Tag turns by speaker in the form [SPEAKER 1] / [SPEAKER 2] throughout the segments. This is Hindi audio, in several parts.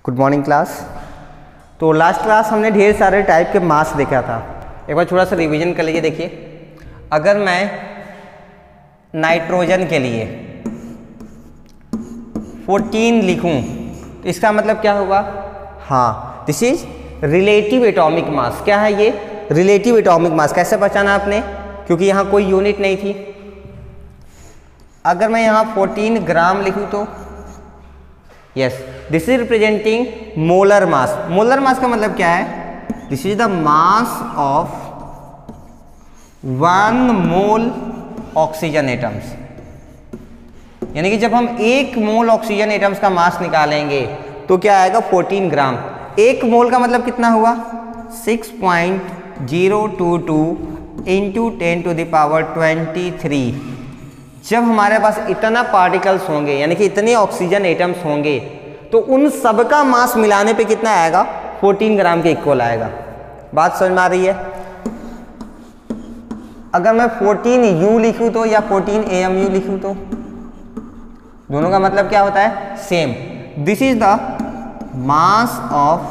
[SPEAKER 1] Good morning class. तो लास्ट क्लास हमने ढेर सारे टाइप के मास देखा था। एक बार थोड़ा सा रिवीजन कर लीजिए। देखिए, अगर मैं नाइट्रोजन के लिए 14 लिखूं तो इसका मतलब क्या होगा? हाँ, this is relative atomic mass. क्या है ये? Relative atomic mass. कैसे पहचाना आपने? क्योंकि यहाँ कोई यूनिट नहीं थी। अगर मैं यहाँ 14 ग्राम लिखूं तो yes, this is representing molar mass. Molar mass का मतलब क्या है? This is the mass of 1 mole oxygen atoms. यानी कि जब हम 1 मोल ऑक्सीजन एटम्स का मास निकालेंगे तो क्या आएगा? 14 ग्राम। 1 मोल का मतलब कितना हुआ? 6.022 इंटू 10⁻23। जब हमारे पास इतना पार्टिकल्स होंगे, यानी कि इतने ऑक्सीजन एटम्स होंगे, तो उन सब का मास मिलाने पे कितना आएगा? 14 ग्राम के इक्वल आएगा। बात समझ में आ रही है? अगर मैं 14U लिखूं तो या 14AMU लिखूं तो दोनों का मतलब क्या होता है? Same. This is the mass of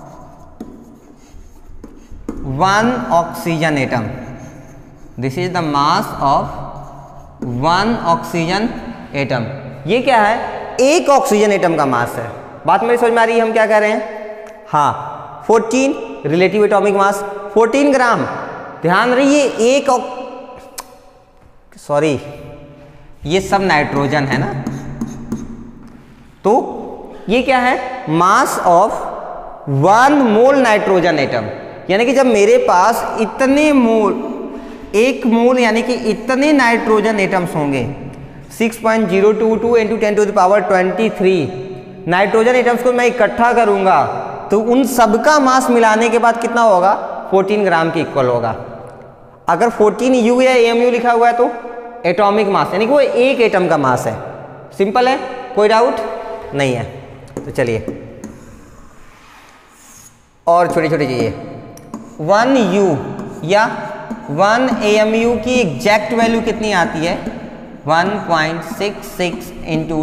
[SPEAKER 1] 1 oxygen atom. This is the mass of 1 oxygen atom. ये क्या है? 1 ऑक्सीजन एटम का मास है। बात मेरी समझ में आ रही है? हम क्या कह रहे हैं? हाँ, 14 रिलेटिव एटॉमिक मास 14 ग्राम। ध्यान रहिए, ये सब नाइट्रोजन है ना, तो ये क्या है? Mass of 1 mole nitrogen atom. यानी कि जब मेरे पास इतने मोल, 1 मोल यानी कि इतने नाइट्रोजन एटम्स होंगे, 6.022 इंटू 10⁻23 नाइट्रोजन एटम्स को मैं इकट्ठा करूंगा तो उन सबका मास मिलाने के बाद कितना होगा? 14 ग्राम के इक्वल होगा। अगर 14U या AMU लिखा हुआ है तो एटॉमिक मास, यानी कि वो 1 एटम का मास है। सिंपल है, कोई डाउट नहीं है। तो चलिए और छोटी छोटी चीजें। 1U या 1AMU की एग्जैक्ट वैल्यू कितनी आती है? 1.66 इंटू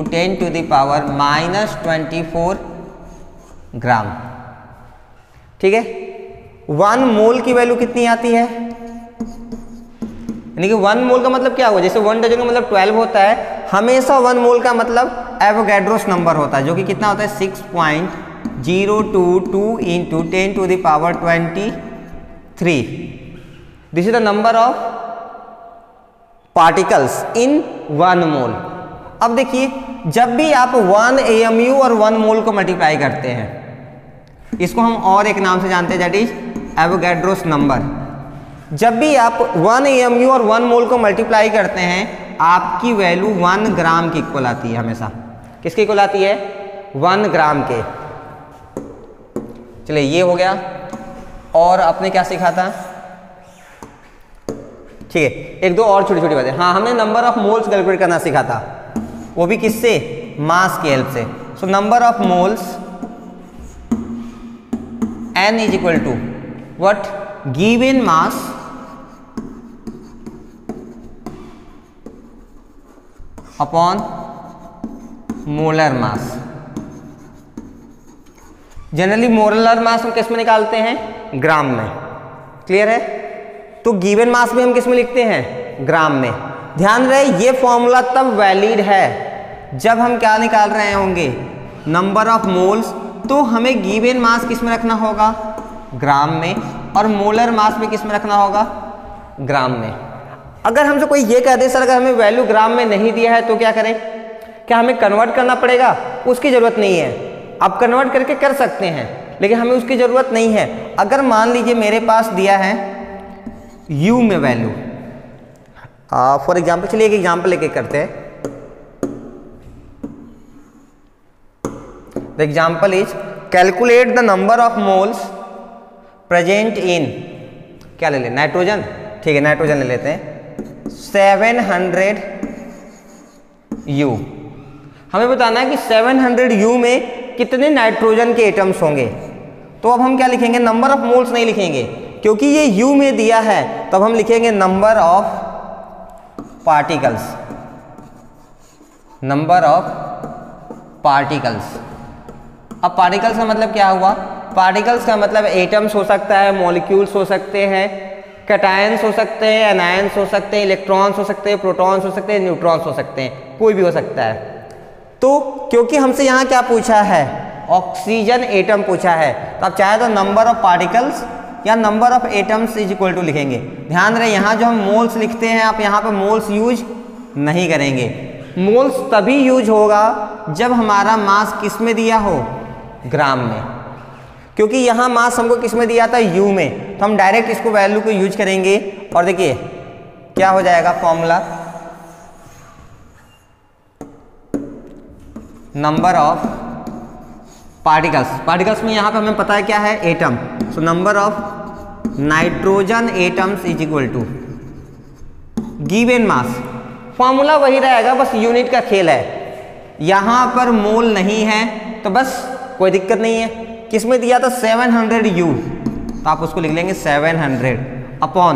[SPEAKER 1] 10⁻⁻24 ग्राम। ठीक है, 1 मोल की वैल्यू कितनी आती है? यानी कि 1 मोल का मतलब क्या हुआ? जैसे 1 डजन का मतलब 12 होता है, हमेशा 1 मोल का मतलब एवोगैड्रोस नंबर होता है, जो कि कितना होता है? 6.022 into 10⁻23। This is the number of particles in 1 mole. अब देखिए, जब भी आप 1 AMU और 1 मोल को मल्टीप्लाई करते हैं, इसको हम और एक नाम से जानते हैं, दैट इज एवोगैड्रोस नंबर। जब भी आप 1 AMU और 1 मोल को मल्टीप्लाई करते हैं, आपकी वैल्यू 1 ग्राम की इक्वल आती है हमेशा। किसके इक्वल आती है? 1 ग्राम के। चलिए, ये हो गया। और आपने क्या सीखा था? ठीक है, एक दो और छोटी छोटी बातें। हाँ, हमने नंबर ऑफ मोल्स कैलकुलेट करना सीखा था, वो भी किससे? मास की हेल्प से। So number of moles N is equal to what? Given mass upon molar mass. Generally molar mass हम किस में निकालते हैं? ग्राम में। क्लियर है? तो गिवन मास भी हम किस में लिखते हैं? ग्राम में। ध्यान रहे, ये फॉर्मूला तब वैलिड है जब हम क्या निकाल रहे होंगे? Number of moles. तो हमें गिवन मास किस में रखना होगा? ग्राम में। और मोलर मास में किस में रखना होगा? ग्राम में। अगर हमसे कोई ये कह दे सर अगर हमें वैल्यू ग्राम में नहीं दिया है तो क्या करें? क्या हमें कन्वर्ट करना पड़ेगा? उसकी जरूरत नहीं है। आप कन्वर्ट करके कर सकते हैं, लेकिन हमें उसकी जरूरत नहीं है। अगर मान लीजिए मेरे पास दिया है U में वैल्यू, फॉर एग्जाम्पल, चलिए एक एग्जाम्पल लेके करते हैं। The example is calculate the number of moles present in, क्या ले लें? नाइट्रोजन। ठीक है, नाइट्रोजन ले लेते हैं। 700U। हमें बताना है कि 700U में कितने नाइट्रोजन के एटम्स होंगे। तो अब हम क्या लिखेंगे? नंबर ऑफ मोल्स नहीं लिखेंगे, क्योंकि ये U में दिया है। तब हम लिखेंगे number of particles. Number of particles. अब पार्टिकल्स का मतलब क्या हुआ? पार्टिकल्स का मतलब एटम्स हो सकता है, मॉलिक्यूल्स हो सकते हैं, कैटायंस हो सकते हैं, एनायंस हो सकते हैं, इलेक्ट्रॉन्स हो सकते हैं, प्रोटॉन्स हो सकते हैं, न्यूट्रॉन्स हो सकते हैं, कोई भी हो सकता है। तो क्योंकि हमसे यहाँ क्या पूछा है? ऑक्सीजन एटम पूछा है, तो आप चाहे तो नंबर ऑफ पार्टिकल्स या number of atoms is equal to लिखेंगे। ध्यान रहे यहाँ जो हम मोल्स लिखते हैं, आप यहाँ पे मोल्स यूज नहीं करेंगे। मोल्स तभी यूज होगा जब हमारा मास किस में दिया हो? ग्राम में, क्योंकि यहाँ मास हमको किस में दिया था? यू में, तो हम डायरेक्ट इसको वैल्यू को यूज करेंगे। और देखिए क्या हो जाएगा formula, number of particles. Particles में यहाँ पे हमें पता है क्या है? Atom. So number of nitrogen atoms is equal to given mass. Formula वही रहेगा, बस यूनिट का खेल है। यहाँ पर मोल नहीं है तो बस कोई दिक्कत नहीं है। किस में दिया था? 700 U, तो आप उसको लिख लेंगे 700 अपॉन।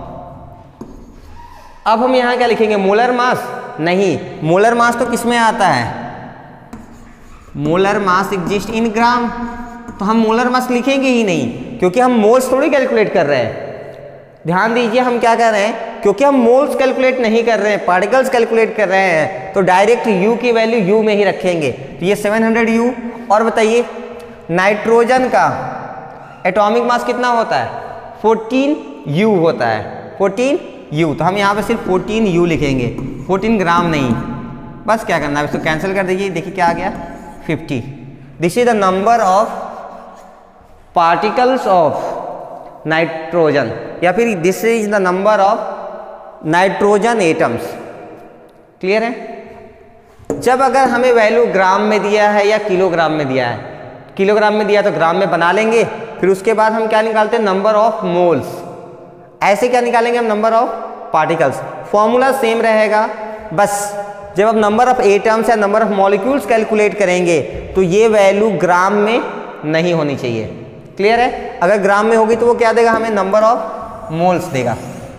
[SPEAKER 1] अब हम यहाँ क्या लिखेंगे? Molar mass? नहीं, मोलर मास तो किस में आता है? मोलर मास एग्जिस्ट इन ग्राम, तो हम मोलर मास लिखेंगे ही नहीं, क्योंकि हम मोल्स थोड़ी कैलकुलेट कर रहे हैं। ध्यान दीजिए हम क्या कर रहे हैं, क्योंकि हम मोल्स कैलकुलेट नहीं कर रहे हैं, पार्टिकल्स कैलकुलेट कर रहे हैं, तो डायरेक्ट U की वैल्यू U में ही रखेंगे। तो ये 700 U। और बताइए नाइट्रोजन का एटॉमिक मास कितना होता है? 14 U होता है, 14 U। तो हम यहाँ पे सिर्फ 14 U लिखेंगे, 14 ग्राम नहीं। बस क्या करना है, इसको कैंसिल कर दीजिए। देखिए क्या आ गया? 50। This is the number of particles of nitrogen, या फिर this is the number of nitrogen atoms. Clear है? जब अगर हमें वैल्यू ग्राम में दिया है या किलोग्राम में दिया है, किलोग्राम में दिया तो ग्राम में बना लेंगे, फिर उसके बाद हम क्या निकालते हैं? Number of moles. ऐसे क्या निकालेंगे हम? Number of particles. Formula same रहेगा, बस जब आप नंबर ऑफ एटम्स या नंबर ऑफ मॉलिक्यूल्स कैलकुलेट करेंगे तो ये वैल्यू ग्राम में नहीं होनी चाहिए। क्लियर है? अगर ग्राम में होगी तो वो क्या देगा हमें? नंबर ऑफ मोल्स देगा।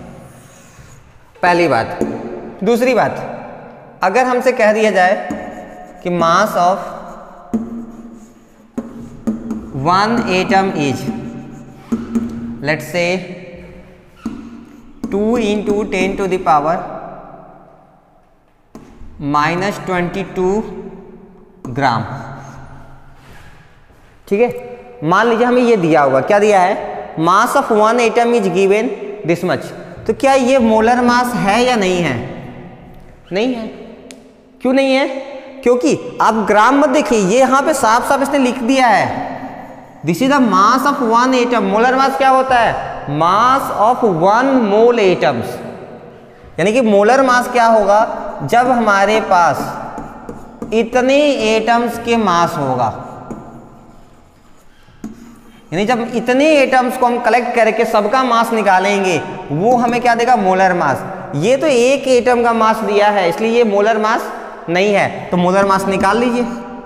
[SPEAKER 1] पहली बात। दूसरी बात, अगर हमसे कह दिया जाए कि mass of 1 atom is let's say 2 × 10⁻⁻² ग्राम। ठीक है, मान लीजिए हमें ये दिया होगा, क्या दिया है? Mass of 1 atom is given this much. तो क्या ये मोलर मास है या नहीं है? नहीं है। क्यों नहीं है? क्योंकि आप ग्राम मत देखिए, ये यहाँ पे साफ साफ इसने लिख दिया है, this is the mass of 1 atom. Molar mass क्या होता है? Mass of 1 mole atoms. यानी कि मोलर मास क्या होगा? जब हमारे पास इतने एटम्स के मास होगा, यानी जब इतने एटम्स को हम कलेक्ट करके सबका मास निकालेंगे, वो हमें क्या देगा? Molar mass. ये तो एक एटम का मास दिया है, इसलिए ये मोलर मास नहीं है, तो मोलर मास निकाल लीजिए।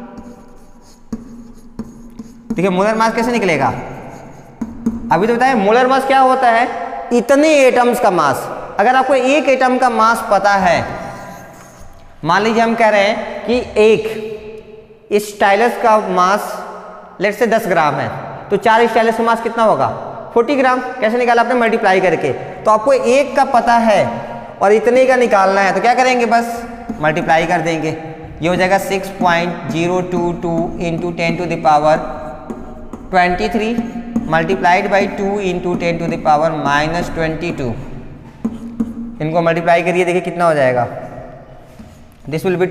[SPEAKER 1] ठीक है, मोलर मास कैसे निकलेगा? अभी तो बताएं मोलर मास क्या होता है? इतने एटम्स का मास। अगर आपको एक एटम का मास पता है, मान लीजिए हम कह रहे हैं कि एक स्टाइलस का मास लेट से 10 ग्राम है, तो 4 स्टाइलस का मास कितना होगा? 40 ग्राम। कैसे निकाला आपने? मल्टीप्लाई करके। तो आपको एक का पता है और इतने का निकालना है, तो क्या करेंगे? बस मल्टीप्लाई कर देंगे। ये हो जाएगा 6.022 × 10⁻23 मल्टीप्लाइड बाई 2 × 10⁻22। इनको मल्टीप्लाई करिए, देखिए कितना हो जाएगा? दिस विल बी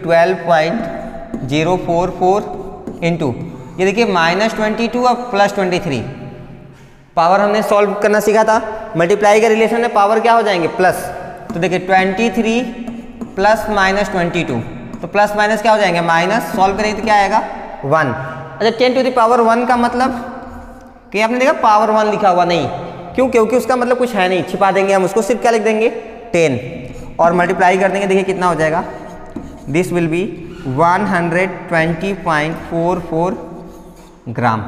[SPEAKER 1] 12.044 इंटू, ये देखिए -22 और +23। पावर हमने सॉल्व करना सीखा था, मल्टीप्लाई का रिलेशन है, पावर क्या हो जाएंगे? प्लस। तो देखिए 23 प्लस -22, तो प्लस माइनस क्या हो जाएंगे? माइनस। सॉल्व करेंगे तो क्या आएगा? 1। अच्छा, 10⁻1 का मतलब कि आपने देखा पावर 1 लिखा हुआ नहीं, क्यों? क्योंकि उसका मतलब कुछ है नहीं, छिपा देंगे हम उसको, सिर्फ क्या लिख देंगे? 10 और मल्टीप्लाई कर देंगे। देखिए कितना हो जाएगा? This will be 120.44 gram.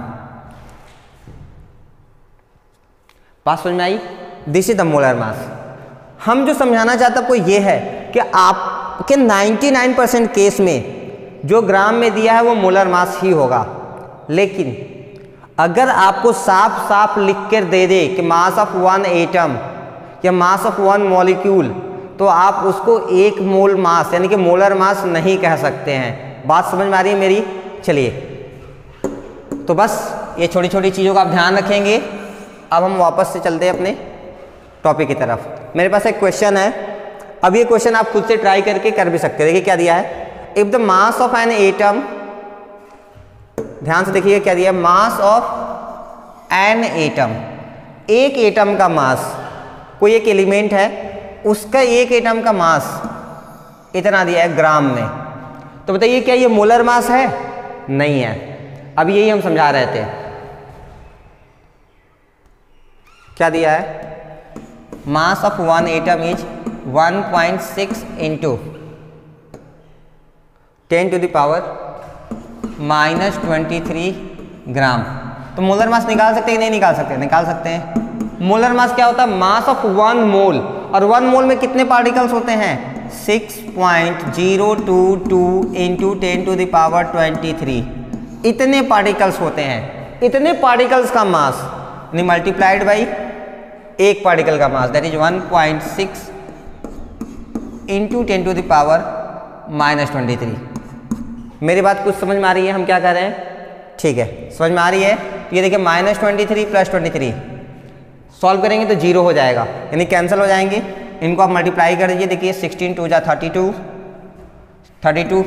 [SPEAKER 1] बात समझ में आई? This is the molar mass. हम जो समझाना चाहते आपको ये है कि आपके 99% केस में जो ग्राम में दिया है वो मोलर मास ही होगा, लेकिन अगर आपको साफ साफ लिख कर दे दे कि मास ऑफ वन एटम या मास ऑफ वन मॉलिक्यूल, तो आप उसको एक मोल मास यानी कि मोलर मास नहीं कह सकते हैं। बात समझ में आ रही है मेरी? चलिए, तो बस ये छोटी छोटी चीज़ों का आप ध्यान रखेंगे। अब हम वापस से चलते हैं अपने टॉपिक की तरफ। मेरे पास एक क्वेश्चन है, अब ये क्वेश्चन आप खुद से ट्राई करके कर भी सकते हैं। देखिए क्या दिया है, if the mass of an atom, ध्यान से देखिए क्या दिया है, मास ऑफ एन एटम, एक एटम का मास, कोई एक एलिमेंट है उसका एक एटम का मास इतना दिया है ग्राम में, तो बताइए क्या ये मोलर मास है? नहीं है। अब यही हम समझा रहे थे। क्या दिया है, mass of one atom is 1.6 into 10 to the power -23 gram. तो मोलर मास निकाल सकते हैं कि नहीं निकाल सकते? निकाल सकते हैं। मोलर मास क्या होता है? मास ऑफ वन मोल, और वन मोल में कितने पार्टिकल्स होते हैं? 6.022 इंटू 10 टू द पावर 23, इतने पार्टिकल्स होते हैं। इतने पार्टिकल्स का मास यानी मल्टीप्लाइड बाई एक पार्टिकल का mass, that is 1.6 into 10 to the power -23। मेरी बात कुछ समझ में आ रही है? हम क्या कर रहे हैं? ठीक है, समझ में आ रही है? ये देखिए -23 + 23 सॉल्व करेंगे तो 0 हो जाएगा, यानी कैंसिल हो जाएंगे। इनको आप मल्टीप्लाई कर दीजिए। देखिए 16 2 जा 32, 32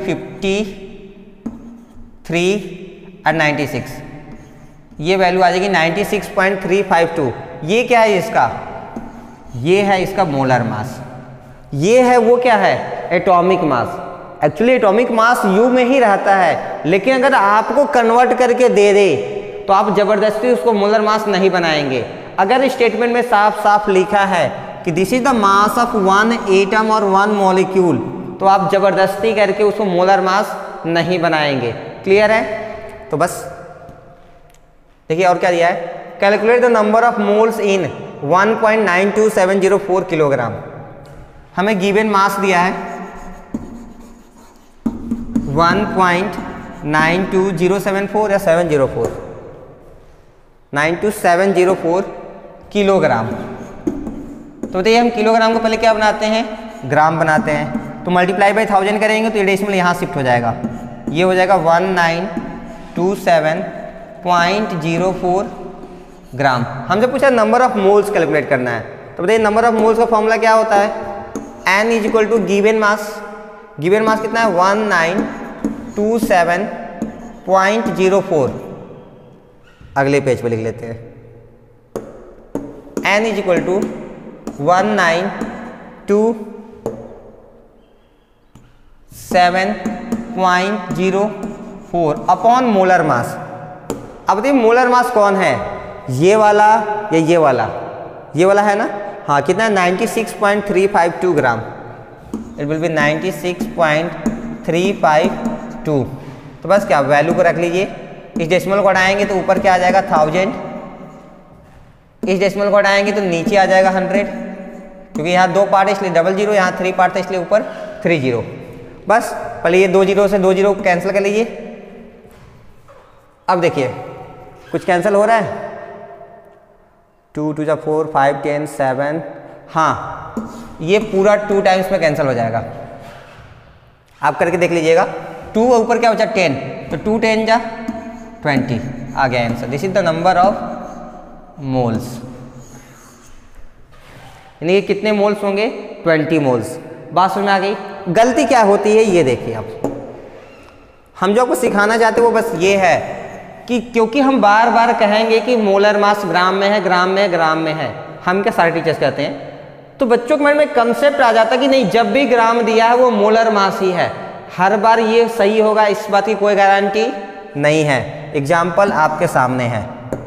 [SPEAKER 1] 53 और 96, ये वैल्यू आ जाएगी 96.352। ये क्या है इसका? ये है इसका मोलर मास। ये है वो क्या है? Atomic mass. Actually atomic mass U में ही रहता है, लेकिन अगर आपको कन्वर्ट करके दे दे तो आप जबरदस्ती उसको मोलर मास नहीं बनाएंगे। अगर स्टेटमेंट में साफ साफ लिखा है कि this is the mass of one atom और वन मॉलिक्यूल, तो आप जबरदस्ती करके उसको मोलर मास नहीं बनाएंगे। क्लियर है? तो बस देखिए और क्या दिया है, calculate the number of moles in 1.92704 kilogram. हमें गिवन मास दिया है 1.92074 या 704, 92704 किलोग्राम। तो बताइए हम किलोग्राम को पहले क्या बनाते हैं? ग्राम बनाते हैं। तो मल्टीप्लाई बाई 1000 करेंगे तो ये डेसिमल यहाँ शिफ्ट हो जाएगा, ये हो जाएगा 1927.04 ग्राम। हमसे पूछा नंबर ऑफ मोल्स कैलकुलेट करना है, तो बताइए नंबर ऑफ मोल्स का फॉर्मूला क्या होता है? n is equal to given mass. Given mass कितना है? 1927.04। अगले पेज पे लिख लेते हैं, n is equal to 1927.04 upon molar mass. अब देखिए मोलर मास कौन है, ये वाला या ये वाला? ये वाला है ना? हाँ, कितना है? 96.352 ग्राम। It will be 96.352। तो बस क्या वैल्यू को रख लीजिए। इस डेसिमल को हटाएंगे तो ऊपर क्या आ जाएगा? 1000। इस डेसिमल को हटाएंगे तो नीचे आ जाएगा 100, क्योंकि यहाँ 2 पार्ट है इसलिए 00, यहाँ 3 पार्ट था इसलिए ऊपर 30। बस पहले ये 2 0 से 2 0 कैंसिल कर लीजिए। अब देखिए कुछ कैंसिल हो रहा है, 2 2 जा 4 5 10 7, हाँ ये पूरा 2 टाइम्स में कैंसिल हो जाएगा। आप करके देख लीजिएगा। 2 ऊपर क्या बचा? 10, तो 2 10 जा 20 आ गया answer. This is the number of moles, यानी कि कितने मोल्स होंगे? 20 मोल्स। बात समझ में आ गई? गलती क्या होती है ये देखिए। अब हम जो आपको सिखाना चाहते हैं वो बस ये है कि क्योंकि हम बार बार कहेंगे कि मोलर मास ग्राम में है, ग्राम में है, ग्राम में है, हम क्या सारे टीचर्स कहते हैं, तो बच्चों के मन में कंसेप्ट आ जाता है कि नहीं, जब भी ग्राम दिया है वो मोलर मास ही है। हर बार ये सही होगा इस बात की कोई गारंटी नहीं है। एग्जाम्पल आपके सामने है।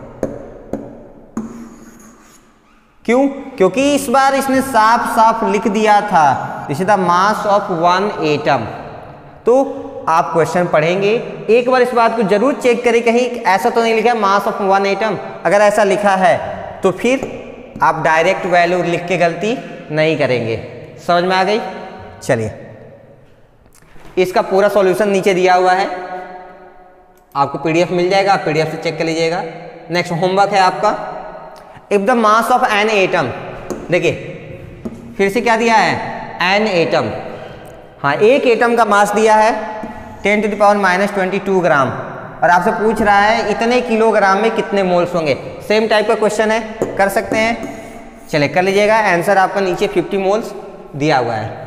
[SPEAKER 1] क्यों? क्योंकि इस बार इसने साफ साफ लिख दिया था this is the mass of one atom. तो आप क्वेश्चन पढ़ेंगे, एक बार इस बात को जरूर चेक करें कहीं ऐसा तो नहीं लिखा है मास ऑफ वन एटम। अगर ऐसा लिखा है तो फिर आप डायरेक्ट वैल्यू लिख के गलती नहीं करेंगे। समझ में आ गई? चलिए इसका पूरा सॉल्यूशन नीचे दिया हुआ है, आपको पीडीएफ मिल जाएगा, आप पीडीएफ से चेक कर लीजिएगा। नेक्स्ट होमवर्क है आपका, if the mass of an atom, देखिए फिर से क्या दिया है, एन एटम, हाँ एक एटम का मास दिया है 10⁻⁻22 ग्राम और आपसे पूछ रहा है इतने किलोग्राम में कितने मोल्स होंगे। सेम टाइप का क्वेश्चन है, कर सकते हैं, चलिए कर लीजिएगा। आंसर आपका नीचे 50 मोल्स दिया हुआ है।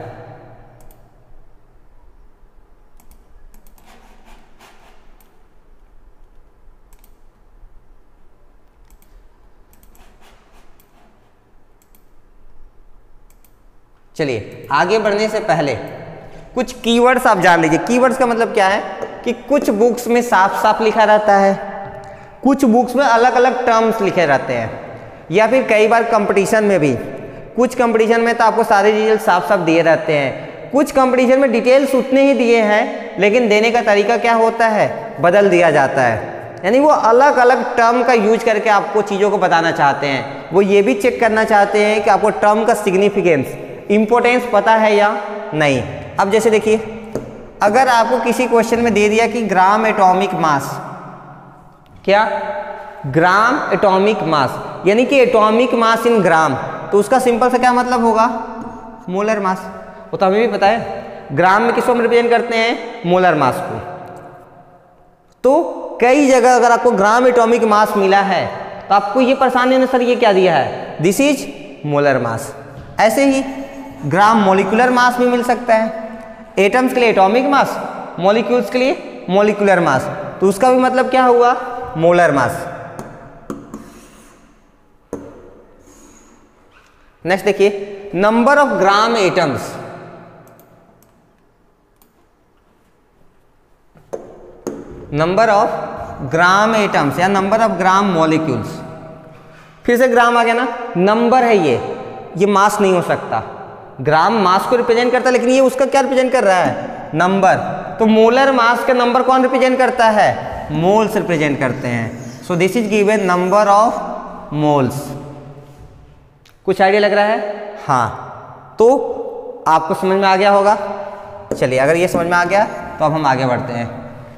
[SPEAKER 1] चलिए आगे बढ़ने से पहले कुछ कीवर्ड्स आप जान लीजिए। कीवर्ड्स का मतलब क्या है कि कुछ बुक्स में साफ साफ लिखा रहता है, कुछ बुक्स में अलग अलग टर्म्स लिखे रहते हैं, या फिर कई बार कंपटीशन में भी, कुछ कंपटीशन में तो आपको सारे डिटेल्स साफ साफ दिए रहते हैं, कुछ कंपटीशन में डिटेल्स उतने ही दिए हैं लेकिन देने का तरीका क्या होता है, बदल दिया जाता है। यानी वो अलग अलग टर्म का यूज करके आपको चीज़ों को बताना चाहते हैं। वो ये भी चेक करना चाहते हैं कि आपको टर्म का सिग्निफिकेंस, इंपॉर्टेंस पता है या नहीं। अब जैसे देखिए, अगर आपको किसी क्वेश्चन में दे दिया कि ग्राम एटॉमिक मास, क्या ग्राम एटॉमिक मास, यानी कि एटॉमिक मास इन ग्राम, तो उसका सिंपल सा क्या मतलब होगा, मोलर मास। वो तो हमें भी पता है, ग्राम में किसको रिप्रेजेंट करते हैं, मोलर मास को। तो कई जगह अगर आपको ग्राम एटॉमिक मास मिला है तो आपको ये परेशानी नहीं, सर ये क्या दिया है, दिस इज मोलर मास। ऐसे ही ग्राम मोलिकुलर मास भी मिल सकता है, एटम्स के लिए एटॉमिक मास, मॉलिक्यूल्स के लिए मॉलिकुलर मास, तो उसका भी मतलब क्या हुआ, मोलर मास। नेक्स्ट देखिए, number of gram atoms, number of gram atoms या नंबर ऑफ ग्राम मॉलिक्यूल्स, फिर से ग्राम आ गया ना, नंबर है ये मास नहीं हो सकता। ग्राम मास को रिप्रेजेंट करता है लेकिन ये उसका क्या रिप्रेजेंट कर रहा है, नंबर। तो मोलर मास का नंबर कौन रिप्रेजेंट करता है, मोल्स रिप्रेजेंट करते हैं। So this is given number of moles. कुछ आइडिया लग रहा है, हाँ, तो आपको समझ में आ गया होगा। चलिए अगर ये समझ में आ गया तो अब हम आगे बढ़ते हैं।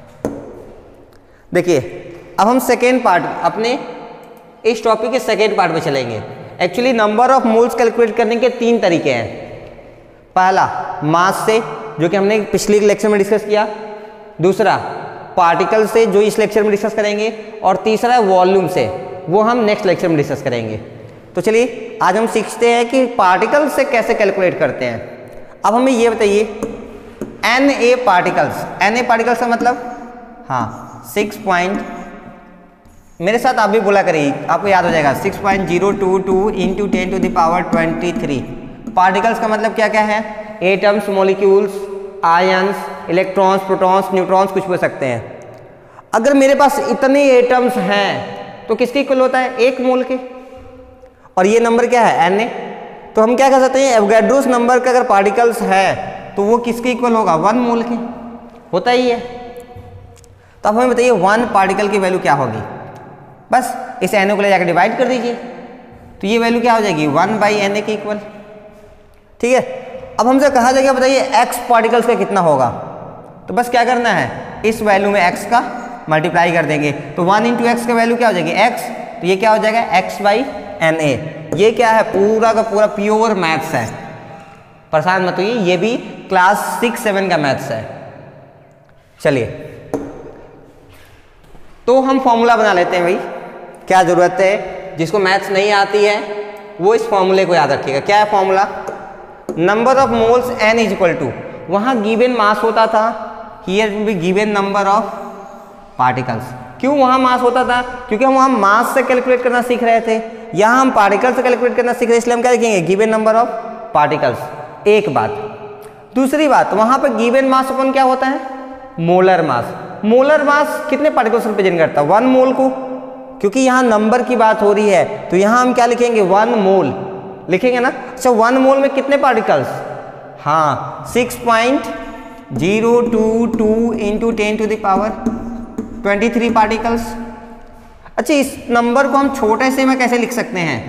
[SPEAKER 1] देखिए अब हम सेकेंड पार्ट, अपने इस टॉपिक के सेकेंड पार्ट में चलेंगे। Actually number of moles calculate करने के 3 तरीके हैं। पहला मास से, जो कि हमने पिछले लेक्चर में डिस्कस किया, दूसरा पार्टिकल से जो इस लेक्चर में डिस्कस करेंगे, और तीसरा वॉल्यूम से, वो हम नेक्स्ट लेक्चर में डिस्कस करेंगे। तो चलिए आज हम सीखते हैं कि पार्टिकल से कैसे कैलकुलेट करते हैं। अब हमें ये बताइए, Na पार्टिकल्स, Na पार्टिकल्स का मतलब, हाँ 6 मेरे साथ आप भी बोला करिए, आपको याद हो जाएगा, 6.022 इंटू 10⁻23। पार्टिकल्स का मतलब क्या क्या है, atoms, molecules, ions, electrons, protons, neutrons, कुछ भी हो सकते हैं। अगर मेरे पास इतने एटम्स हैं तो किसके इक्वल होता है, 1 मोल के, और ये नंबर क्या है, Na। तो हम क्या कर सकते हैं, एवोगाड्रोस नंबर का अगर पार्टिकल्स है तो वो किसके इक्वल होगा, 1 मोल के, होता ही है। तो अब हमें बताइए 1 पार्टिकल की वैल्यू क्या होगी। बस इस Na को ले जाकर डिवाइड कर दीजिए, तो ये वैल्यू क्या हो जाएगी, 1/Na के इक्वल। ठीक है, अब हमसे कहा जाएगा बताइए x पार्टिकल्स का कितना होगा। तो बस क्या करना है, इस वैल्यू में x का मल्टीप्लाई कर देंगे, तो 1 इंटू एक्स का वैल्यू क्या हो जाएगी, x, तो ये क्या हो जाएगा, x/Na। ये क्या है, पूरा का पूरा प्योर मैथ्स है, परेशान मत होइए, ये भी क्लास 6-7 का मैथ्स है। चलिए तो हम फॉर्मूला बना लेते हैं भाई, क्या ज़रूरत है, जिसको मैथ्स नहीं आती है वो इस फॉर्मूले को याद रखिएगा। क्या है formula, number of moles n is equal to, वहाँ गिवन मास होता था, here will be given number of particles. क्यों वहाँ मास होता था, क्योंकि हम वहाँ मास से कैलकुलेट करना सीख रहे थे, यहाँ हम पार्टिकल से कैलकुलेट करना सीख रहे हैं, इसलिए हम क्या लिखेंगे, गिवन नंबर ऑफ पार्टिकल्स। एक बात, दूसरी बात, वहाँ पर गिवन मास अपन क्या होता है, मोलर मास। मोलर मास कितने पार्टिकल्स रिप्रेजेंट करता है, 1 मोल को, क्योंकि यहाँ नंबर की बात हो रही है तो यहाँ हम क्या लिखेंगे, 1 मोल लिखेंगे ना। अच्छा 1 मोल में कितने पार्टिकल्स, हाँ 6.022 इंटू 10⁻23 पार्टिकल्स। अच्छा इस नंबर को हम छोटे से में कैसे लिख सकते हैं,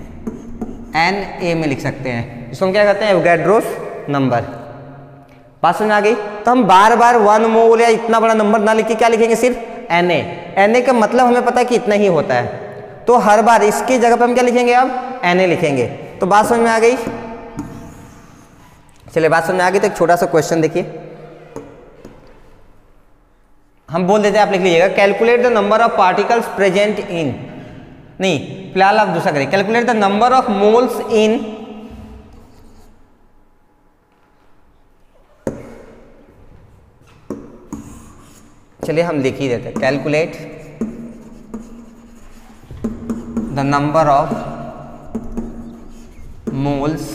[SPEAKER 1] Na में लिख सकते हैं, इसको हम क्या कहते हैं, एवोगाड्रोस नंबर। बात समझ आ गई। तो हम बार बार 1 मोल या इतना बड़ा नंबर ना लिख के क्या लिखेंगे, सिर्फ Na का मतलब हमें पता है कि इतना ही होता है, तो हर बार इसकी जगह पे हम क्या लिखेंगे, अब Na लिखेंगे। तो बात समझ में आ गई? चलिए बात समझ में आ गई तो एक छोटा सा क्वेश्चन देखिए, हम बोल देते हैं, आप लिख लीजिएगा, calculate the number of particles present in, नहीं फिलहाल आप दूसरा करिए, calculate the number of moles in चलिए हम लिख ही देते हैं, calculate the number of moles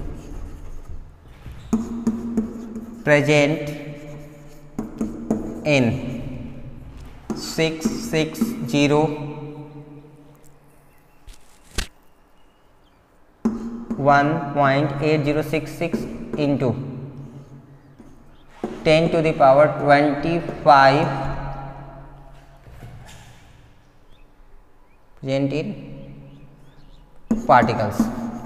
[SPEAKER 1] present in 660.8066 into 10 to the power 25 present in particles।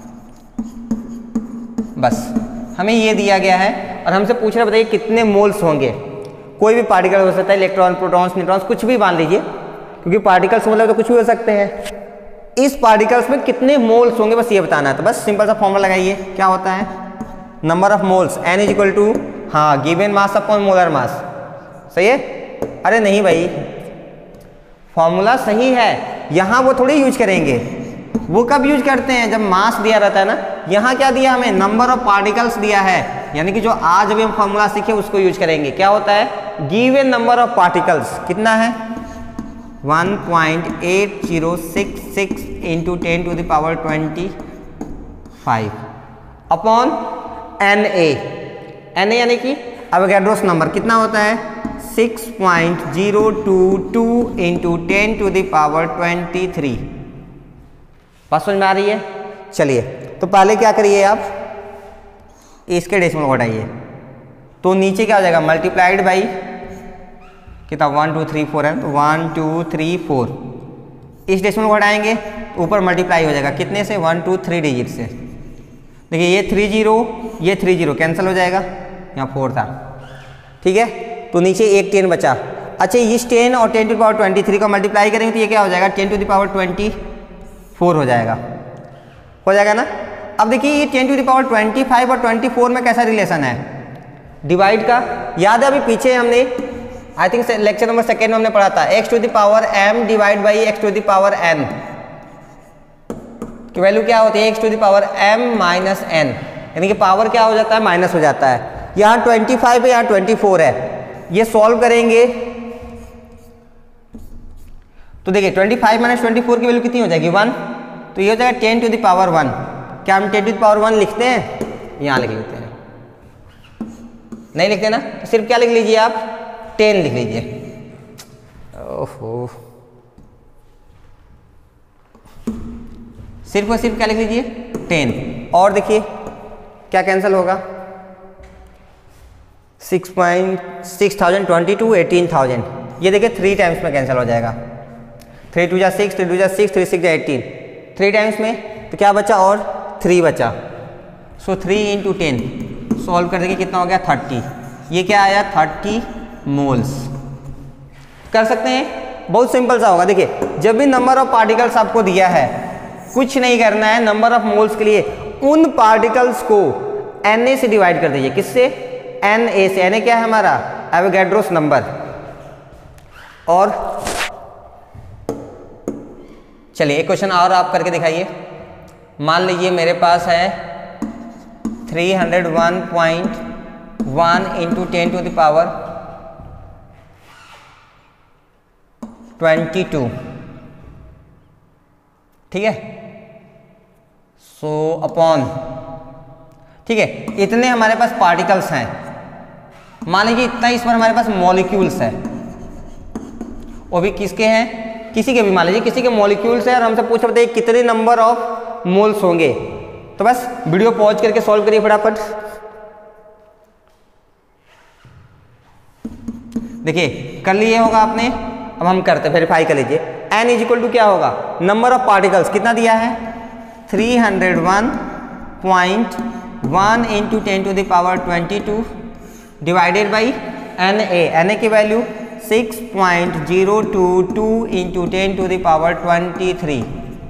[SPEAKER 1] बस हमें ये दिया गया है और हमसे पूछ रहा, बताइए कितने मोल्स होंगे। कोई भी पार्टिकल हो सकता है, इलेक्ट्रॉन, प्रोटॉन्स, न्यूट्रॉन्स, कुछ भी मान लीजिए, क्योंकि पार्टिकल्स मतलब तो कुछ भी हो सकते हैं। इस पार्टिकल्स में कितने मोल्स होंगे बस ये बताना है। तो बस सिंपल सा फॉर्मूला लगाइए, क्या होता है, number of moles n is equal to, हाँ, given mass upon molar mass. सही है? अरे नहीं भाई, फॉर्मूला सही है, यहाँ वो थोड़ी यूज करेंगे, वो कब यूज करते हैं, जब मास दिया रहता है ना। यहाँ क्या दिया हमें, नंबर ऑफ पार्टिकल्स दिया है, यानी कि जो आज अभी हम फॉर्मूला सीखे उसको यूज करेंगे। क्या होता है, गिवन नंबर ऑफ पार्टिकल्स कितना है, 1.8066 into 10 to the power 25 upon Na। Na यानी कि अवोगाड्रोस नंबर कितना होता है, 6.022 इंटू 10 टू द पावर 23। बात समझ में आ रही है? चलिए तो पहले क्या करिए आप, इसके डेसिमल घटाइए, तो नीचे क्या हो जाएगा, मल्टीप्लाइड बाई कितना, 1 2 3 4 है, तो 1 2 3 4, इस डेसिमल को घटाएंगे तो ऊपर मल्टीप्लाई हो जाएगा कितने से, 1 2 3 डिजिट से। देखिए ये 30, ये 30 कैंसिल हो जाएगा, यहाँ 4 था, ठीक है, तो नीचे एक 10 बचा। अच्छा इस 10 और 10 टू द पावर 23 का मल्टीप्लाई करेंगे तो ये क्या हो जाएगा, 10 टू द पावर 24 हो जाएगा ना। अब देखिए ये 10 टू द पावर 25 और 24 में कैसा रिलेशन है, डिवाइड का। याद है अभी पीछे हमने, आई थिंक लेक्चर नंबर 2 में हमने पढ़ा था, x to the power m divide by x to the power n की वैल्यू क्या होती है, x to the power m minus n, यानी कि पावर क्या हो जाता है, माइनस हो जाता है। यहाँ 25 है, यहाँ 24 है, ये सॉल्व करेंगे तो देखिए 25 माइनस 24 की वैल्यू कितनी हो जाएगी, 1, तो ये हो जाएगा 10 टू द पावर 1। क्या हम 10 टू द पावर 1 लिखते हैं, यहाँ लिख लेते हैं, नहीं लिखते ना, तो सिर्फ क्या लिख लीजिए आप, 10 लिख लीजिए। ओहो, सिर्फ और सिर्फ क्या लिख लीजिए, 10। और देखिए क्या कैंसिल होगा, 6.6022 18,000, ये देखिए 3 टाइम्स में कैंसिल हो जाएगा, 3 2 जा 6, 3 2 जा 6, 3 6 जा 18, 3 टाइम्स में, तो क्या बचा, और 3 बचा, सो 3 इंटू 10 सॉल्व कर देंगे, कितना हो गया 30, ये क्या आया 30 मोल्स। कर सकते हैं, बहुत सिंपल सा होगा। देखिए जब भी नंबर ऑफ पार्टिकल्स आपको दिया है, कुछ नहीं करना है, नंबर ऑफ मोल्स के लिए उन पार्टिकल्स को Na से डिवाइड कर दीजिए, किससे, Na से। Na क्या है हमारा, एवोगाड्रोस नंबर। और चलिए एक क्वेश्चन और आप करके दिखाइए। मान लीजिए मेरे पास है 301.1 इंटू 10 टू द पावर 22, ठीक है, सो अपॉन, ठीक है, इतने हमारे पास पार्टिकल्स हैं। मान लीजिए इतना इस पर हमारे पास मॉलिक्यूल्स है, वो भी किसके हैं, किसी के भी, मान लीजिए किसी के मॉलिक्यूल्स है और हमसे पूछ बताइए कितने नंबर ऑफ मोल्स होंगे। तो बस वीडियो पॉज करके सॉल्व करिए फटाफट। देखिए कर लिए होगा आपने, अब हम करते वेरीफाई कर लीजिए। n इज इक्वल टू क्या होगा, नंबर ऑफ पार्टिकल्स कितना दिया है, 301.1 into 10 to the power 22 divided by Na। Na की value 6.022 into 10 to the power 23।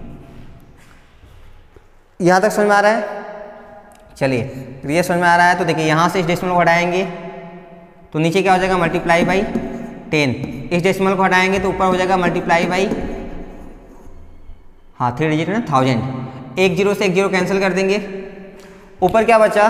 [SPEAKER 1] यहाँ तक समझ में आ रहा है? चलिए ये समझ में आ रहा है तो देखिए यहाँ से इस डेसिमल को हटाएंगे तो नीचे क्या हो जाएगा, मल्टीप्लाई बाई 10। इस डेसिमल को हटाएंगे तो ऊपर हो जाएगा मल्टीप्लाई बाई, हाँ 3 डिजिट है ना, 1000। एक जीरो से एक जीरो कैंसिल कर देंगे, ऊपर क्या बचा,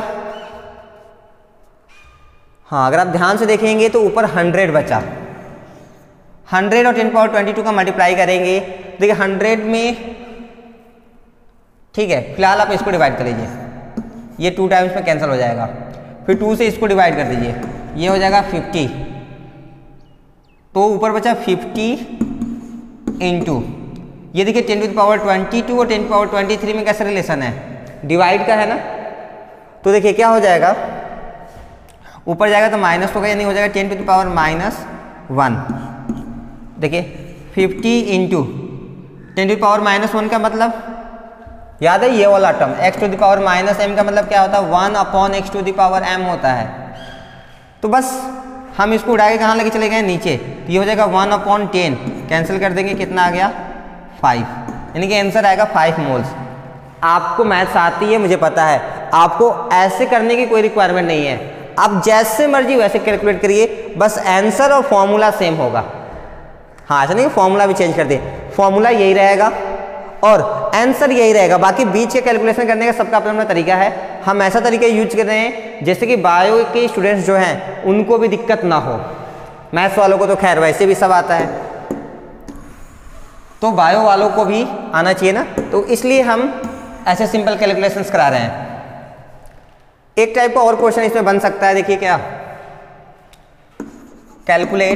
[SPEAKER 1] हाँ अगर आप ध्यान से देखेंगे तो ऊपर 100 बचा। 100 और 10 पावर 22 का मल्टीप्लाई करेंगे, देखिए 100 में, ठीक है फिलहाल आप इसको डिवाइड कर लीजिए, ये 2 टाइम्स में कैंसिल हो जाएगा, फिर 2 से इसको डिवाइड कर दीजिए, ये हो जाएगा 50। तो ऊपर बचा 50 इंटू, ये देखिए 10 टू द पावर 22 और 10 टू पावर 23 में कैसा रिलेशन है, डिवाइड का है ना। तो देखिए क्या हो जाएगा, ऊपर जाएगा तो माइनस होगा, यानी हो जाएगा 10 टू द पावर -1। देखिए 50 इंटू 10 टू द पावर -1 का मतलब याद है ये वाला term, x to the power -m का मतलब क्या होता है, 1/x to the power m होता है। तो बस हम इसको उड़ा के कहाँ लेके चले गए, नीचे, तो ये हो जाएगा 1/10, कैंसिल कर देंगे, कितना आ गया 5, यानी कि आंसर आएगा 5 मोल्स। आपको मैथ्स आती है मुझे पता है, आपको ऐसे करने की कोई रिक्वायरमेंट नहीं है, आप जैसे मर्जी वैसे कैलकुलेट करिए, बस आंसर और फॉर्मूला सेम होगा। हाँ ऐसा नहीं फॉर्मूला भी चेंज कर दे, फॉर्मूला यही रहेगा और आंसर यही रहेगा, बाकी बीच के कैलकुलेशन करने का सबका अपना अपना तरीका है। हम ऐसा तरीका यूज कर रहे हैं जैसे कि बायो के स्टूडेंट्स जो हैं उनको भी दिक्कत ना हो, मैथ्स वालों को तो खैर वैसे भी सब आता है, तो बायो वालों को भी आना चाहिए ना, तो इसलिए हम ऐसे सिंपल कैलकुलेशंस करा रहे हैं। एक टाइप का और क्वेश्चन इसमें बन सकता है, देखिए क्या, calculate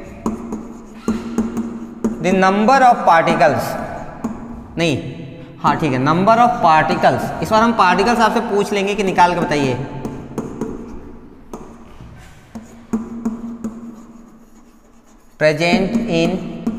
[SPEAKER 1] the number of particles, नहीं हाँ ठीक है, नंबर ऑफ पार्टिकल्स, इस बार हम पार्टिकल्स आपसे पूछ लेंगे कि निकाल के बताइए। प्रेजेंट इन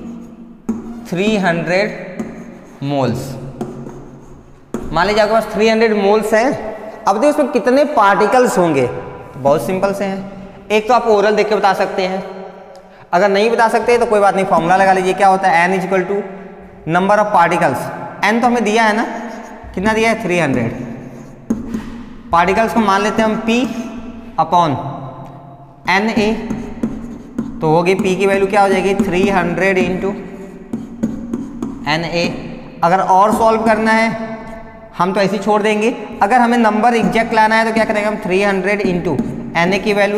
[SPEAKER 1] 300 मोल्स, मान लीजिए आपके पास 300 मोल्स हैं, अब देखिए उसमें कितने पार्टिकल्स होंगे, बहुत सिंपल से हैं। एक तो आप ओरल देख के बता सकते हैं, अगर नहीं बता सकते तो कोई बात नहीं, फॉर्मूला लगा लीजिए, क्या होता है n equal to number of particles, n तो हमें दिया है ना, कितना दिया है 300, पार्टिकल्स को मान लेते हैं हम p अपॉन Na, तो होगी p की वैल्यू क्या हो जाएगी 300 इंटू Na। अगर और सॉल्व करना है हम तो ऐसे ही छोड़ देंगे, अगर हमें नंबर एग्जैक्ट लाना है तो क्या करेंगे हम 300 इंटू Na की value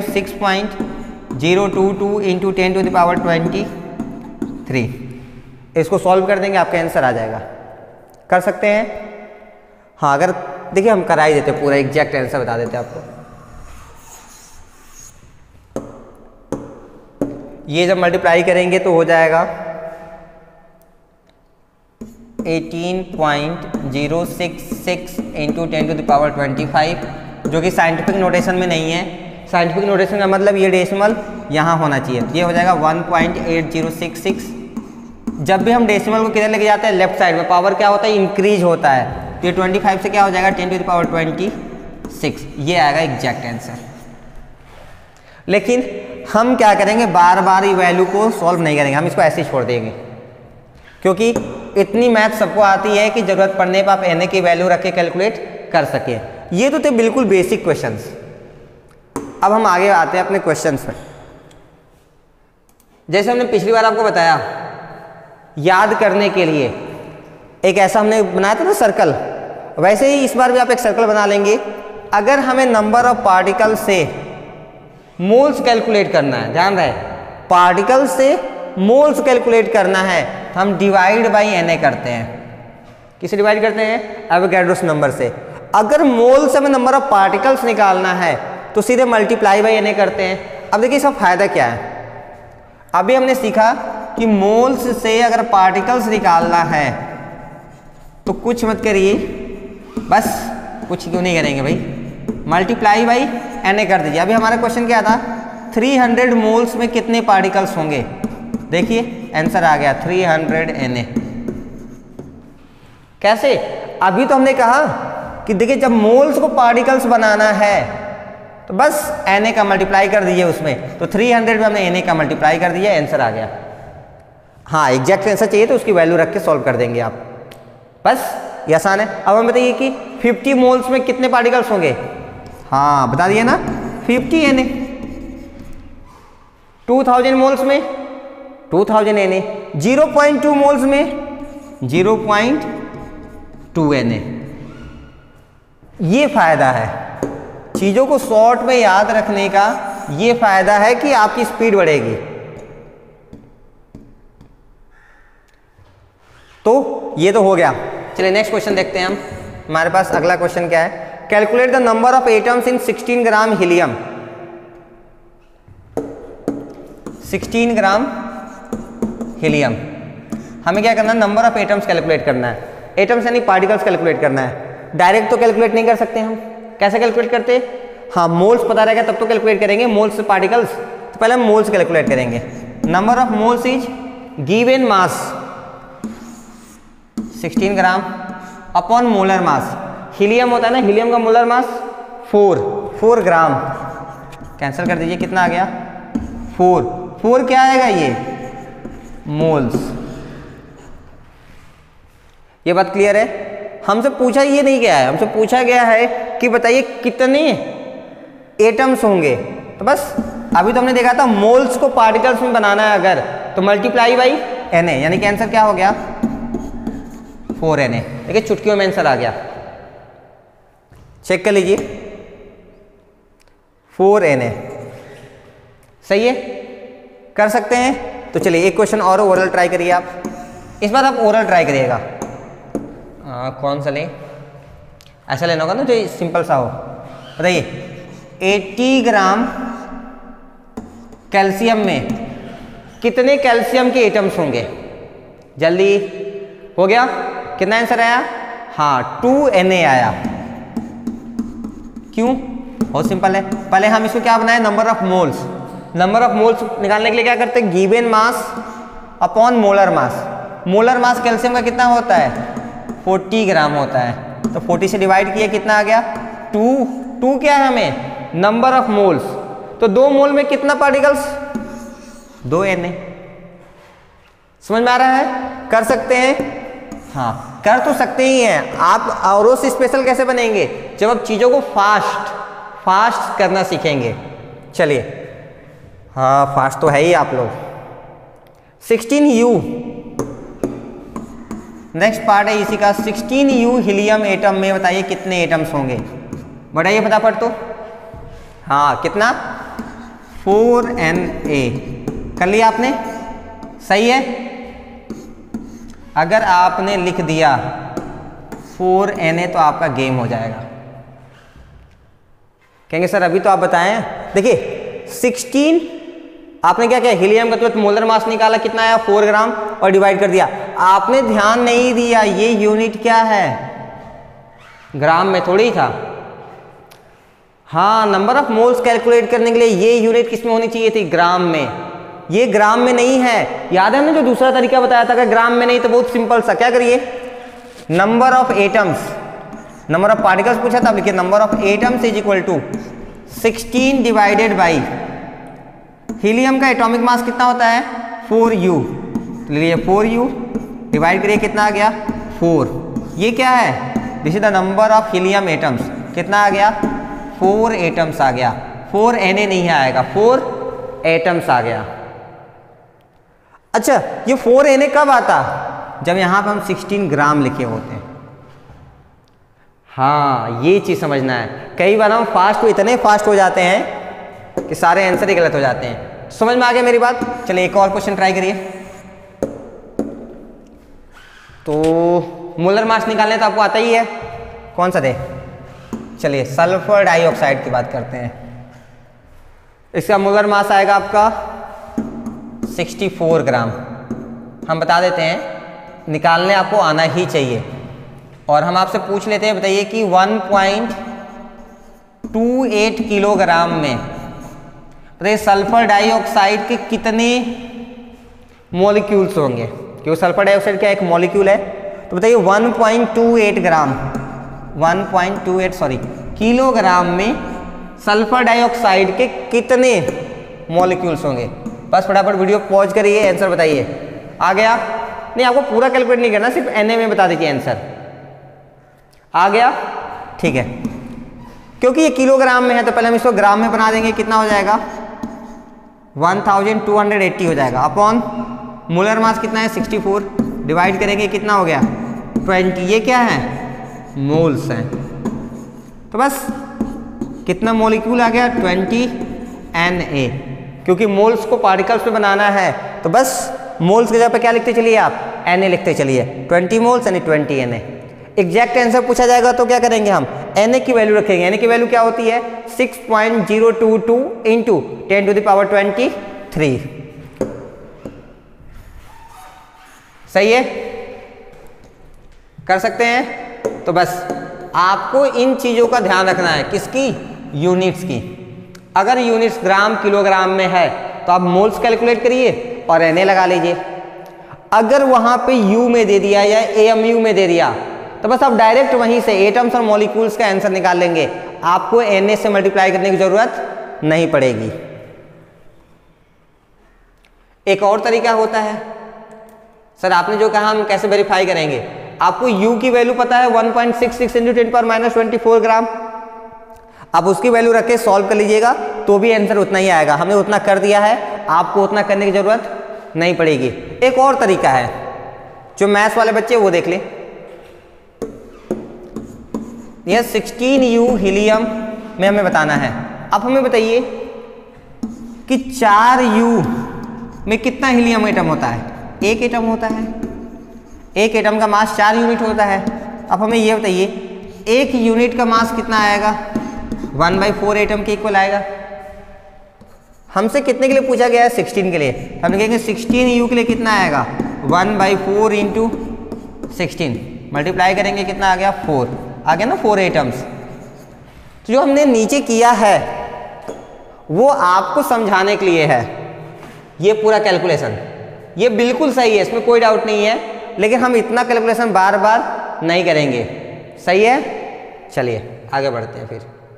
[SPEAKER 1] 6.022 into 10 to the power 23, इसको सॉल्व कर देंगे, आपका आंसर आ जाएगा। कर सकते हैं, हाँ अगर देखिए हम करा ही देते, पूरा एग्जैक्ट आंसर बता देते आपको। ये जब मल्टीप्लाई करेंगे तो हो जाएगा 18.066 इंटू 10 टू द पावर 25, जो कि साइंटिफिक नोटेशन में नहीं है। साइंटिफिक नोटेशन का मतलब ये डेसिमल यहाँ होना चाहिए, ये हो जाएगा 1.8066। जब भी हम डेसिमल को किधर लेके जाते हैं, लेफ्ट साइड में, पावर क्या होता है इंक्रीज होता है, तो ये 25 से क्या हो जाएगा 10 टू द पावर 26, ये आएगा एग्जैक्ट आंसर। लेकिन हम क्या करेंगे, बार बार ये वैल्यू को सॉल्व नहीं करेंगे, हम इसको ऐसे ही छोड़ देंगे, क्योंकि इतनी मैथ सबको आती है कि जरूरत पड़ने पर आप Na की वैल्यू रख के कैलकुलेट कर सके। ये तो थे बिल्कुल बेसिक क्वेश्चंस। अब हम आगे आते हैं अपने क्वेश्चंस पर। जैसे हमने पिछली बार आपको बताया, याद करने के लिए एक ऐसा हमने बनाया था ना सर्कल, वैसे ही इस बार भी आप एक सर्कल बना लेंगे। अगर हमें नंबर ऑफ पार्टिकल से मोल्स कैलकुलेट करना है, ध्यान रहे, पार्टिकल से मोल्स कैलकुलेट करना है, तो हम डिवाइड बाई Na करते हैं। किसे डिवाइड करते हैं, एवोगैड्रोस नंबर से। अगर मोल से हमें नंबर ऑफ पार्टिकल्स निकालना है तो सीधे मल्टीप्लाई बाई Na करते हैं। अब देखिए इसका फायदा क्या है, अभी हमने सीखा कि मोल्स से अगर पार्टिकल्स निकालना है तो कुछ मत करिए, बस कुछ क्यों नहीं करेंगे भाई, मल्टीप्लाई बाई Na कर दीजिए। अभी हमारा क्वेश्चन क्या था, 300 मोल्स में कितने पार्टिकल्स होंगे, देखिए आंसर आ गया 300 Na। कैसे, अभी तो हमने कहा कि देखिए जब मोल्स को पार्टिकल्स बनाना है तो बस Na का मल्टीप्लाई कर दीजिए उसमें, तो 300 में हमने Na का मल्टीप्लाई कर दिया, आंसर आ गया। हाँ एग्जैक्ट आंसर चाहिए तो उसकी वैल्यू रख के सॉल्व कर देंगे आप, बस ये आसान है। अब हम बताइए कि 50 मोल्स में कितने पार्टिकल्स होंगे। हाँ बता दिए ना, 50 Na। 2000 मोल्स में 2000 Na। 0.2 मोल्स में 0.2 Na। ये फायदा है चीजों को शॉर्ट में याद रखने का, ये फायदा है कि आपकी स्पीड बढ़ेगी। तो ये तो हो गया। चलिए नेक्स्ट क्वेश्चन देखते हैं हम। हमारे पास अगला क्वेश्चन क्या है, calculate the number of atoms in 16 gram helium. 16 gram helium, हमें क्या करना है, नंबर ऑफ एटम्स कैलकुलेट करना है। एटम्स यानी पार्टिकल्स कैलकुलेट करना है। डायरेक्ट तो कैलकुलेट नहीं कर सकते हम, कैसे कैलकुलेट करते, हाँ मोल्स पता रहेगा तब तो कैलकुलेट करेंगे, मोल्स पार्टिकल्स, तो पहले हम मोल्स कैलकुलेट करेंगे। Number of moles is given mass 16 gram upon molar mass. Helium होता है ना, हीलियम का मोलर मास 4 ग्राम, कैंसिल कर दीजिए, कितना आ गया 4 क्या आएगा ये मोल्स। ये बात क्लियर है। हमसे पूछा ये नहीं गया है, हमसे पूछा गया है कि बताइए कितने एटम्स होंगे। तो बस अभी तो हमने देखा था मोल्स को पार्टिकल्स में बनाना है अगर, तो मल्टीप्लाई बाई Na, यानी कि आंसर क्या हो गया 4Na। देखिए चुटकियों में आंसर आ गया, चेक कर लीजिए 4Na। सही है, कर सकते हैं। तो चलिए एक क्वेश्चन और ओरल ट्राई करिए आप, इस बार आप ओरल ट्राई करिएगा। कौन सा लें, ऐसा लेना होगा ना जो सिंपल सा हो। बताइए 80 ग्राम कैल्शियम में कितने कैल्शियम के एटम्स होंगे। जल्दी हो गया, कितना आंसर आया, हाँ 2Na आया। क्यों, बहुत सिंपल है। पहले हम इसको क्या बनाए, number of moles. Number of moles निकालने के लिए क्या करते हैं, given mass upon molar mass. Molar mass calcium का कितना होता है 40 ग्राम होता है, तो 40 से डिवाइड किया कितना आ गया 2 क्या है हमें, नंबर ऑफ मोल्स। तो 2 मोल में कितना पार्टिकल्स 2Na। समझ में आ रहा है, कर सकते हैं, हाँ कर तो सकते ही हैं आप। और से स्पेशल कैसे बनेंगे, जब आप चीजों को फास्ट करना सीखेंगे। चलिए हाँ फास्ट तो है ही आप लोग। 16U नेक्स्ट पार्ट है इसी का। 16U हीलियम एटम में बताइए कितने एटम्स होंगे, बढ़ाइए फटाफट। तो हाँ कितना 4Na कर लिया आपने, सही है। अगर आपने लिख दिया 4Na तो आपका गेम हो जाएगा। कहेंगे सर अभी तो आप बताएं। देखिए 16 आपने क्या किया, हीलियम का तो मोलर मास निकाला, कितना आया 4 ग्राम, और डिवाइड कर दिया। आपने ध्यान नहीं दिया ये यूनिट क्या है, ग्राम में थोड़ी था। हाँ नंबर ऑफ मोल्स कैलकुलेट करने के लिए ये यूनिट किस में होनी चाहिए थी, ग्राम में। ये ग्राम में नहीं है, याद है ना जो दूसरा तरीका बताया था कि ग्राम में नहीं, तो बहुत सिंपल सा क्या करिए, number of atoms, number of particles पूछा था, लिखिए number of atoms is equal to 16 divided by helium का एटॉमिक मास कितना होता है 4U, लिए 4U डिवाइड करिए कितना आ गया 4। ये क्या है, this is the number of helium atoms, कितना आ गया 4 एटम्स आ गया। 4Na नहीं आएगा, 4 एटम्स आ गया। अच्छा ये 4Na कब आता, जब यहां पर हम 16 ग्राम लिखे होते हैं। हाँ ये चीज समझना है, कई बार हम इतने फास्ट हो जाते हैं कि सारे आंसर ही गलत हो जाते हैं। समझ में आ गया मेरी बात। चलिए एक और क्वेश्चन ट्राई करिए। तो मोलर मास निकालने तो आपको आता ही है, कौन सा दे, चलिए सल्फर डाइऑक्साइड की बात करते हैं। इसका मोलर मास आएगा आपका 64 ग्राम। हम बता देते हैं, निकालने आपको आना ही चाहिए। और हम आपसे पूछ लेते हैं, बताइए कि 1.28 किलोग्राम में बताइए सल्फर डाइऑक्साइड के कितने मॉलिक्यूल्स होंगे, क्योंकि सल्फर डाइऑक्साइड क्या एक मॉलिक्यूल है। तो बताइए 1.28 किलोग्राम में सल्फर डाइऑक्साइड के कितने मॉलिक्यूल्स होंगे? बस फटाफट वीडियो पॉज करिए, आंसर बताइए। आ गया? नहीं, आपको पूरा कैलकुलेट नहीं करना, सिर्फ Na में बता दीजिए आंसर। आ गया? ठीक है, क्योंकि ये किलोग्राम में है तो पहले हम इसको ग्राम में बना देंगे। कितना हो जाएगा? 1280 हो जाएगा। अपॉन मोलर मास कितना है? 64। डिवाइड करेंगे, कितना हो गया? 20। ये क्या है? मोल्स हैं। तो बस कितना मॉलिक्यूल आ गया? 20 Na। क्योंकि मोल्स को पार्टिकल्स में बनाना है तो बस मोल्स की जगह पे क्या लिखते चलिए आप? Na लिखते चलिए। 20 मोल्स यानी 20 Na। एग्जैक्ट आंसर पूछा जाएगा तो क्या करेंगे हम? Na की वैल्यू रखेंगे। Na की वैल्यू क्या होती है? 6.022 इंटू 10⁻23। सही है? कर सकते हैं? तो बस आपको इन चीजों का ध्यान रखना है। किसकी? यूनिट्स की। अगर यूनिट्स ग्राम किलोग्राम में है तो आप मोल्स कैलकुलेट करिए और Na लगा लीजिए। अगर वहां पे U में दे दिया या AMU में दे दिया तो बस आप डायरेक्ट वहीं से एटम्स और मॉलिक्यूल्स का आंसर निकाल लेंगे। आपको Na से मल्टीप्लाई करने की जरूरत नहीं पड़ेगी। एक और तरीका होता है, सर आपने जो कहा हम कैसे वेरीफाई करेंगे? आपको U की वैल्यू पता है 1.66 इंटू 10⁻⁻24 ग्राम। आप उसकी वैल्यू रख के सॉल्व कर लीजिएगा तो भी आंसर उतना ही आएगा। हमने उतना कर दिया है, आपको उतना करने की जरूरत नहीं पड़ेगी। एक और तरीका है, जो मैथ्स वाले बच्चे वो देख लें। यह 16U हीलियम में हमें बताना है। अब हमें बताइए कि 4U में कितना हीलियम एटम होता है? एक एटम होता है। एक एटम का मास 4 यूनिट होता है। अब हमें यह बताइए एक यूनिट का मास कितना आएगा? 1/4 एटम के इक्वल आएगा। हमसे कितने के लिए पूछा गया है? 16 के लिए। हम लिखेंगे 16U के लिए कितना आएगा? 1/4 इंटू 16 मल्टीप्लाई करेंगे, कितना आ गया? 4 आ गया ना, 4 एटम्स। तो जो हमने नीचे किया है वो आपको समझाने के लिए है। ये पूरा कैलकुलेशन ये बिल्कुल सही है, इसमें कोई डाउट नहीं है, लेकिन हम इतना कैलकुलेशन बार बार नहीं करेंगे। सही है? चलिए आगे बढ़ते हैं फिर।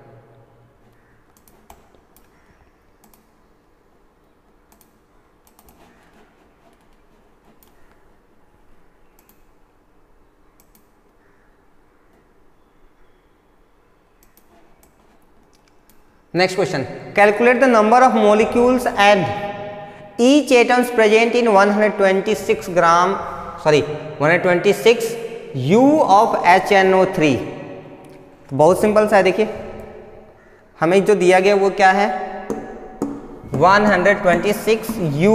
[SPEAKER 1] Next question, calculate the number of molecules and each atoms present in 126 U of HNO3। बहुत सिंपल सा है, देखिए हमें जो दिया गया वो क्या है? 126 U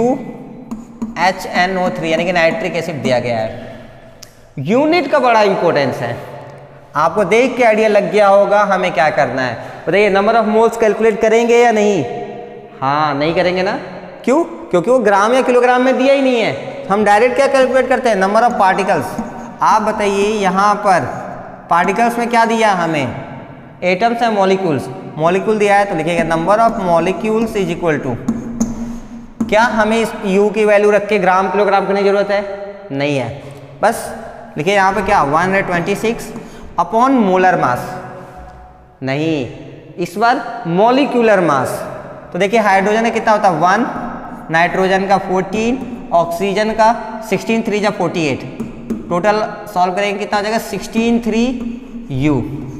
[SPEAKER 1] HNO3 यानी कि नाइट्रिक एसिड दिया गया है। यूनिट का बड़ा इंपॉर्टेंस है, आपको देख के आइडिया लग गया होगा हमें क्या करना है। बताइए नंबर ऑफ मोल्स कैलकुलेट करेंगे या नहीं? हाँ नहीं करेंगे ना, क्यों? क्योंकि वो ग्राम या किलोग्राम में दिया ही नहीं है। हम डायरेक्ट क्या कैलकुलेट करते हैं? Number of particles. आप बताइए यहाँ पर पार्टिकल्स में क्या दिया हमें? एटम्स है, मॉलिक्यूल्स। मॉलिक्यूल दिया है तो लिखेंगे number of molecules is equal to, क्या हमें इस U की वैल्यू रख के ग्राम किलोग्राम करने की जरूरत है? नहीं है। बस लिखिए यहाँ पे क्या? 126 अपॉन मोलर मास, नहीं इस बार मॉलिक्यूलर मास। तो देखिए हाइड्रोजन का कितना होता है? 1, नाइट्रोजन का 14, ऑक्सीजन का 16, 3 जा 48। टोटल सॉल्व करेंगे कितना हो जाएगा? 16 3U।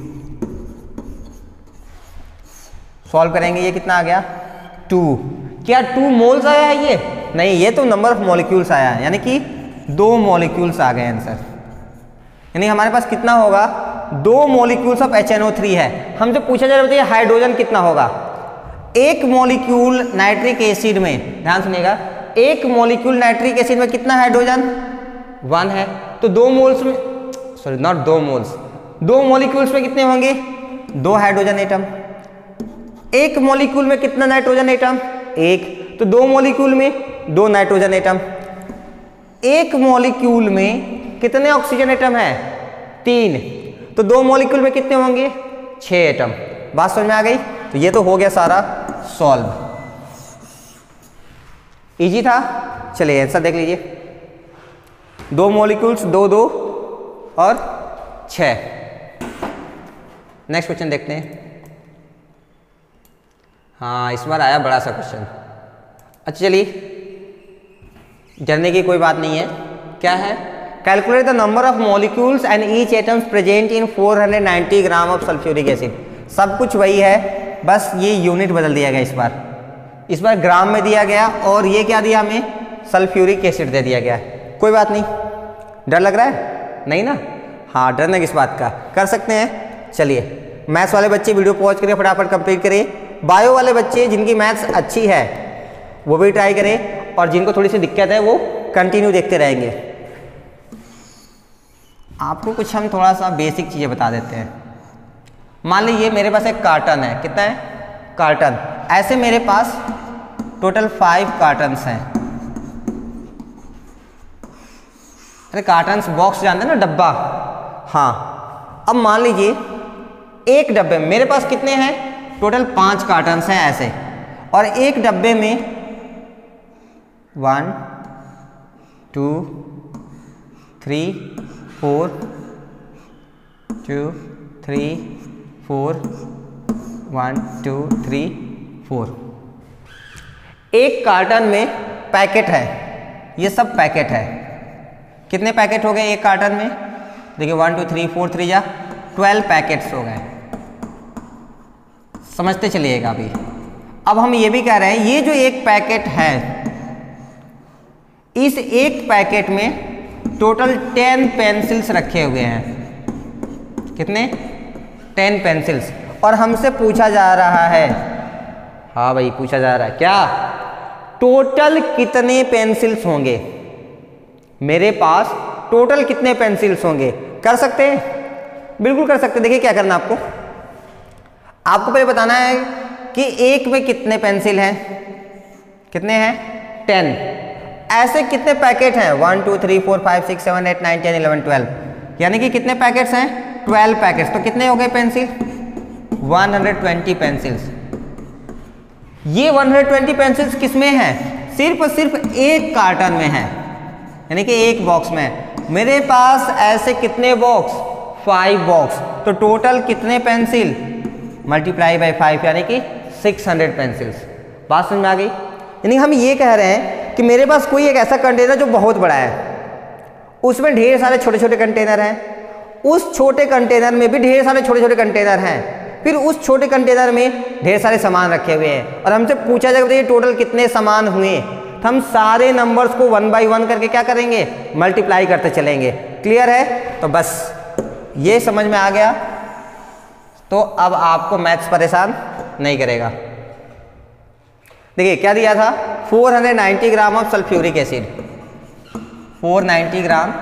[SPEAKER 1] सॉल्व करेंगे ये कितना आ गया? 2। क्या 2 मोल्स आया है ये? नहीं, ये तो नंबर ऑफ मॉलिक्यूल्स आया है, यानी कि 2 मॉलिक्यूल्स आ गए आंसर। यानी हमारे पास कितना होगा? 2 मॉलिक्यूल्स ऑफ HNO3 है। हमसे पूछा जा रहा है हाइड्रोजन कितना होगा? एक मॉलिक्यूल नाइट्रिक एसिड में, ध्यान सुनिएगा, एक मॉलिक्यूल नाइट्रिक एसिड में कितना हाइड्रोजन? 1 है। तो 2 मोल्स में, सॉरी नॉट 2 मोल्स, 2 मॉलिक्यूल्स में कितने होंगे? 2 हाइड्रोजन एटम। एक मॉलिक्यूल में कितना नाइट्रोजन एटम? 1। तो 2 मॉलिक्यूल में 2 नाइट्रोजन एटम। एक मॉलिक्यूल में कितने ऑक्सीजन एटम है? 3। तो 2 मॉलिक्यूल में कितने होंगे? 6 एटम। बात समझ में आ गई? तो ये तो हो गया सारा सॉल्व। इजी था। चलिए आंसर देख लीजिए, 2 मॉलिक्यूल्स 2 2 और 6। नेक्स्ट क्वेश्चन देखते हैं। हाँ इस बार आया बड़ा सा क्वेश्चन। अच्छा चलिए, डरने की कोई बात नहीं है। क्या है? Calculate the number of molecules and each atoms present in 490 gram of sulphuric acid. सब कुछ वही है, बस ये यूनिट बदल दिया गया इस बार ग्राम में दिया गया, और ये क्या दिया हमें? सल्फ्यूरिक एसिड दे दिया गया। कोई बात नहीं, डर लग रहा है? नहीं ना? हाँ, डरना किस बात का, कर सकते हैं। चलिए, मैथ्स वाले बच्चे वीडियो पॉज करिए, फटाफट कंप्लीट करिए। बायो वाले बच्चे जिनकी मैथ्स अच्छी है वो भी ट्राई करें, और जिनको थोड़ी सी दिक्कत है वो कंटिन्यू देखते रहेंगे। आपको कुछ हम थोड़ा सा बेसिक चीज़ें बता देते हैं। मान लीजिए मेरे पास एक कार्टन है, कितना है? कार्टन। ऐसे मेरे पास टोटल 5 कार्टन्स हैं। अरे कार्टन्स बॉक्स जानते हैं ना, डब्बा। हाँ, अब मान लीजिए एक डब्बे में मेरे पास कितने हैं? टोटल 5 कार्टन्स हैं ऐसे, और एक डब्बे में 1 2 3 4 2 3 4 1 2 3 4। एक कार्टन में पैकेट है, ये सब पैकेट है। कितने पैकेट हो गए एक कार्टन में? देखिए 1 2 3 4 3 जा 12 पैकेट्स हो गए। समझते चलिएगा अभी। अब हम ये भी कह रहे हैं, ये जो एक पैकेट है, इस एक पैकेट में टोटल 10 पेंसिल्स रखे हुए हैं। कितने? 10 पेंसिल्स। और हमसे पूछा जा रहा है, हाँ भाई पूछा जा रहा है क्या? टोटल कितने पेंसिल्स होंगे मेरे पास? टोटल कितने पेंसिल्स होंगे? कर सकते हैं? बिल्कुल कर सकते हैं। देखिए क्या करना आपको पहले बताना है कि एक में कितने पेंसिल हैं। कितने हैं? 10। ऐसे कितने पैकेट हैं? 1 2 3 4 5 6 7 8 9 10 11 12, यानी कि कितने पैकेट्स हैं? 12 पैकेट्स। तो कितने हो गए पेंसिल? 120 पेंसिल्स। ये 120 पेंसिल्स किस में हैं? सिर्फ और सिर्फ एक कार्टन में है, यानी कि एक बॉक्स में। मेरे पास ऐसे कितने बॉक्स? 5 बॉक्स। तो टोटल कितने पेंसिल? मल्टीप्लाई बाय 5, यानी कि 600 पेंसिल्स। बात समझ में आ गई? यानी हम ये कह रहे हैं कि मेरे पास कोई एक ऐसा कंटेनर जो बहुत बड़ा है, उसमें ढेर सारे छोटे छोटे कंटेनर हैं, उस छोटे कंटेनर में भी ढेर सारे छोटे छोटे कंटेनर हैं, फिर उस छोटे कंटेनर में ढेर सारे सामान रखे हुए हैं, और हमसे पूछा जाएगा ये टोटल कितने सामान हुए। तो हम सारे नंबर्स को 1 बाई 1 करके क्या करेंगे? मल्टीप्लाई करते चलेंगे। क्लियर है? तो बस ये समझ में आ गया, तो अब आपको मैथ्स परेशान नहीं करेगा। देखिए क्या दिया था? 490 gram of sulphuric acid. 490 gram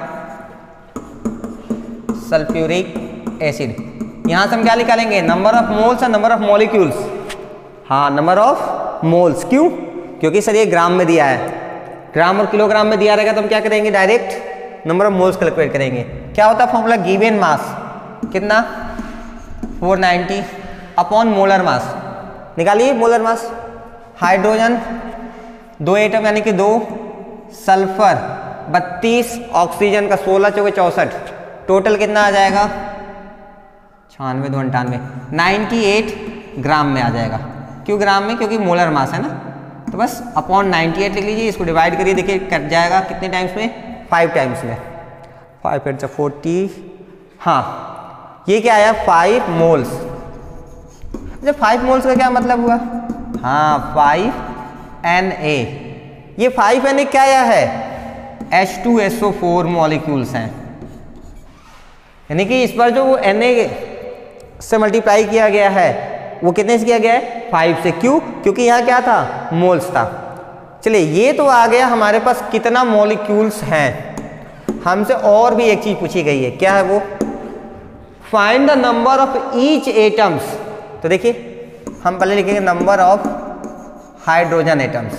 [SPEAKER 1] sulphuric acid. यहां से हम क्या निकालेंगे? नंबर ऑफ मोल्स और नंबर ऑफ मॉलिक्यूल्स। हाँ, नंबर ऑफ मोल्स। क्यों? क्योंकि सर ये ग्राम में दिया है, ग्राम और किलोग्राम में दिया रहेगा तो हम क्या करेंगे? Direct number of moles calculate करेंगे। क्या होता है फॉर्मूला? गिवन मास कितना? 490 अपॉन मोलर मास। निकालिए मोलर मास। हाइड्रोजन 2 एटम यानी कि 2, सल्फर 32, ऑक्सीजन का 16 चौके 64, टोटल कितना आ जाएगा? 96 2 98, 98 ग्राम में आ जाएगा। क्यों ग्राम में? क्योंकि मोलर मास है ना। तो बस अपॉन 98 लिख लीजिए, इसको डिवाइड करिए, देखिए कट जाएगा कितने टाइम्स में? 5 टाइम्स में। 5 8 40। हाँ, ये क्या आया? 5 मोल्स। अच्छा 5 मोल्स का क्या मतलब हुआ? हाँ 5Na। ये 5Na क्या आया है? H2SO4 मॉलिक्यूल्स हैं, यानी कि इस पर जो वो Na से मल्टीप्लाई किया गया है वो कितने से किया गया है? 5 से। क्यों? क्योंकि यहाँ क्या था? मोल्स था। चलिए ये तो आ गया हमारे पास कितना मॉलिक्यूल्स हैं। हमसे और भी एक चीज पूछी गई है, क्या है वो? Find the number of each atoms. तो देखिए हम पहले लिखेंगे नंबर ऑफ हाइड्रोजन एटम्स।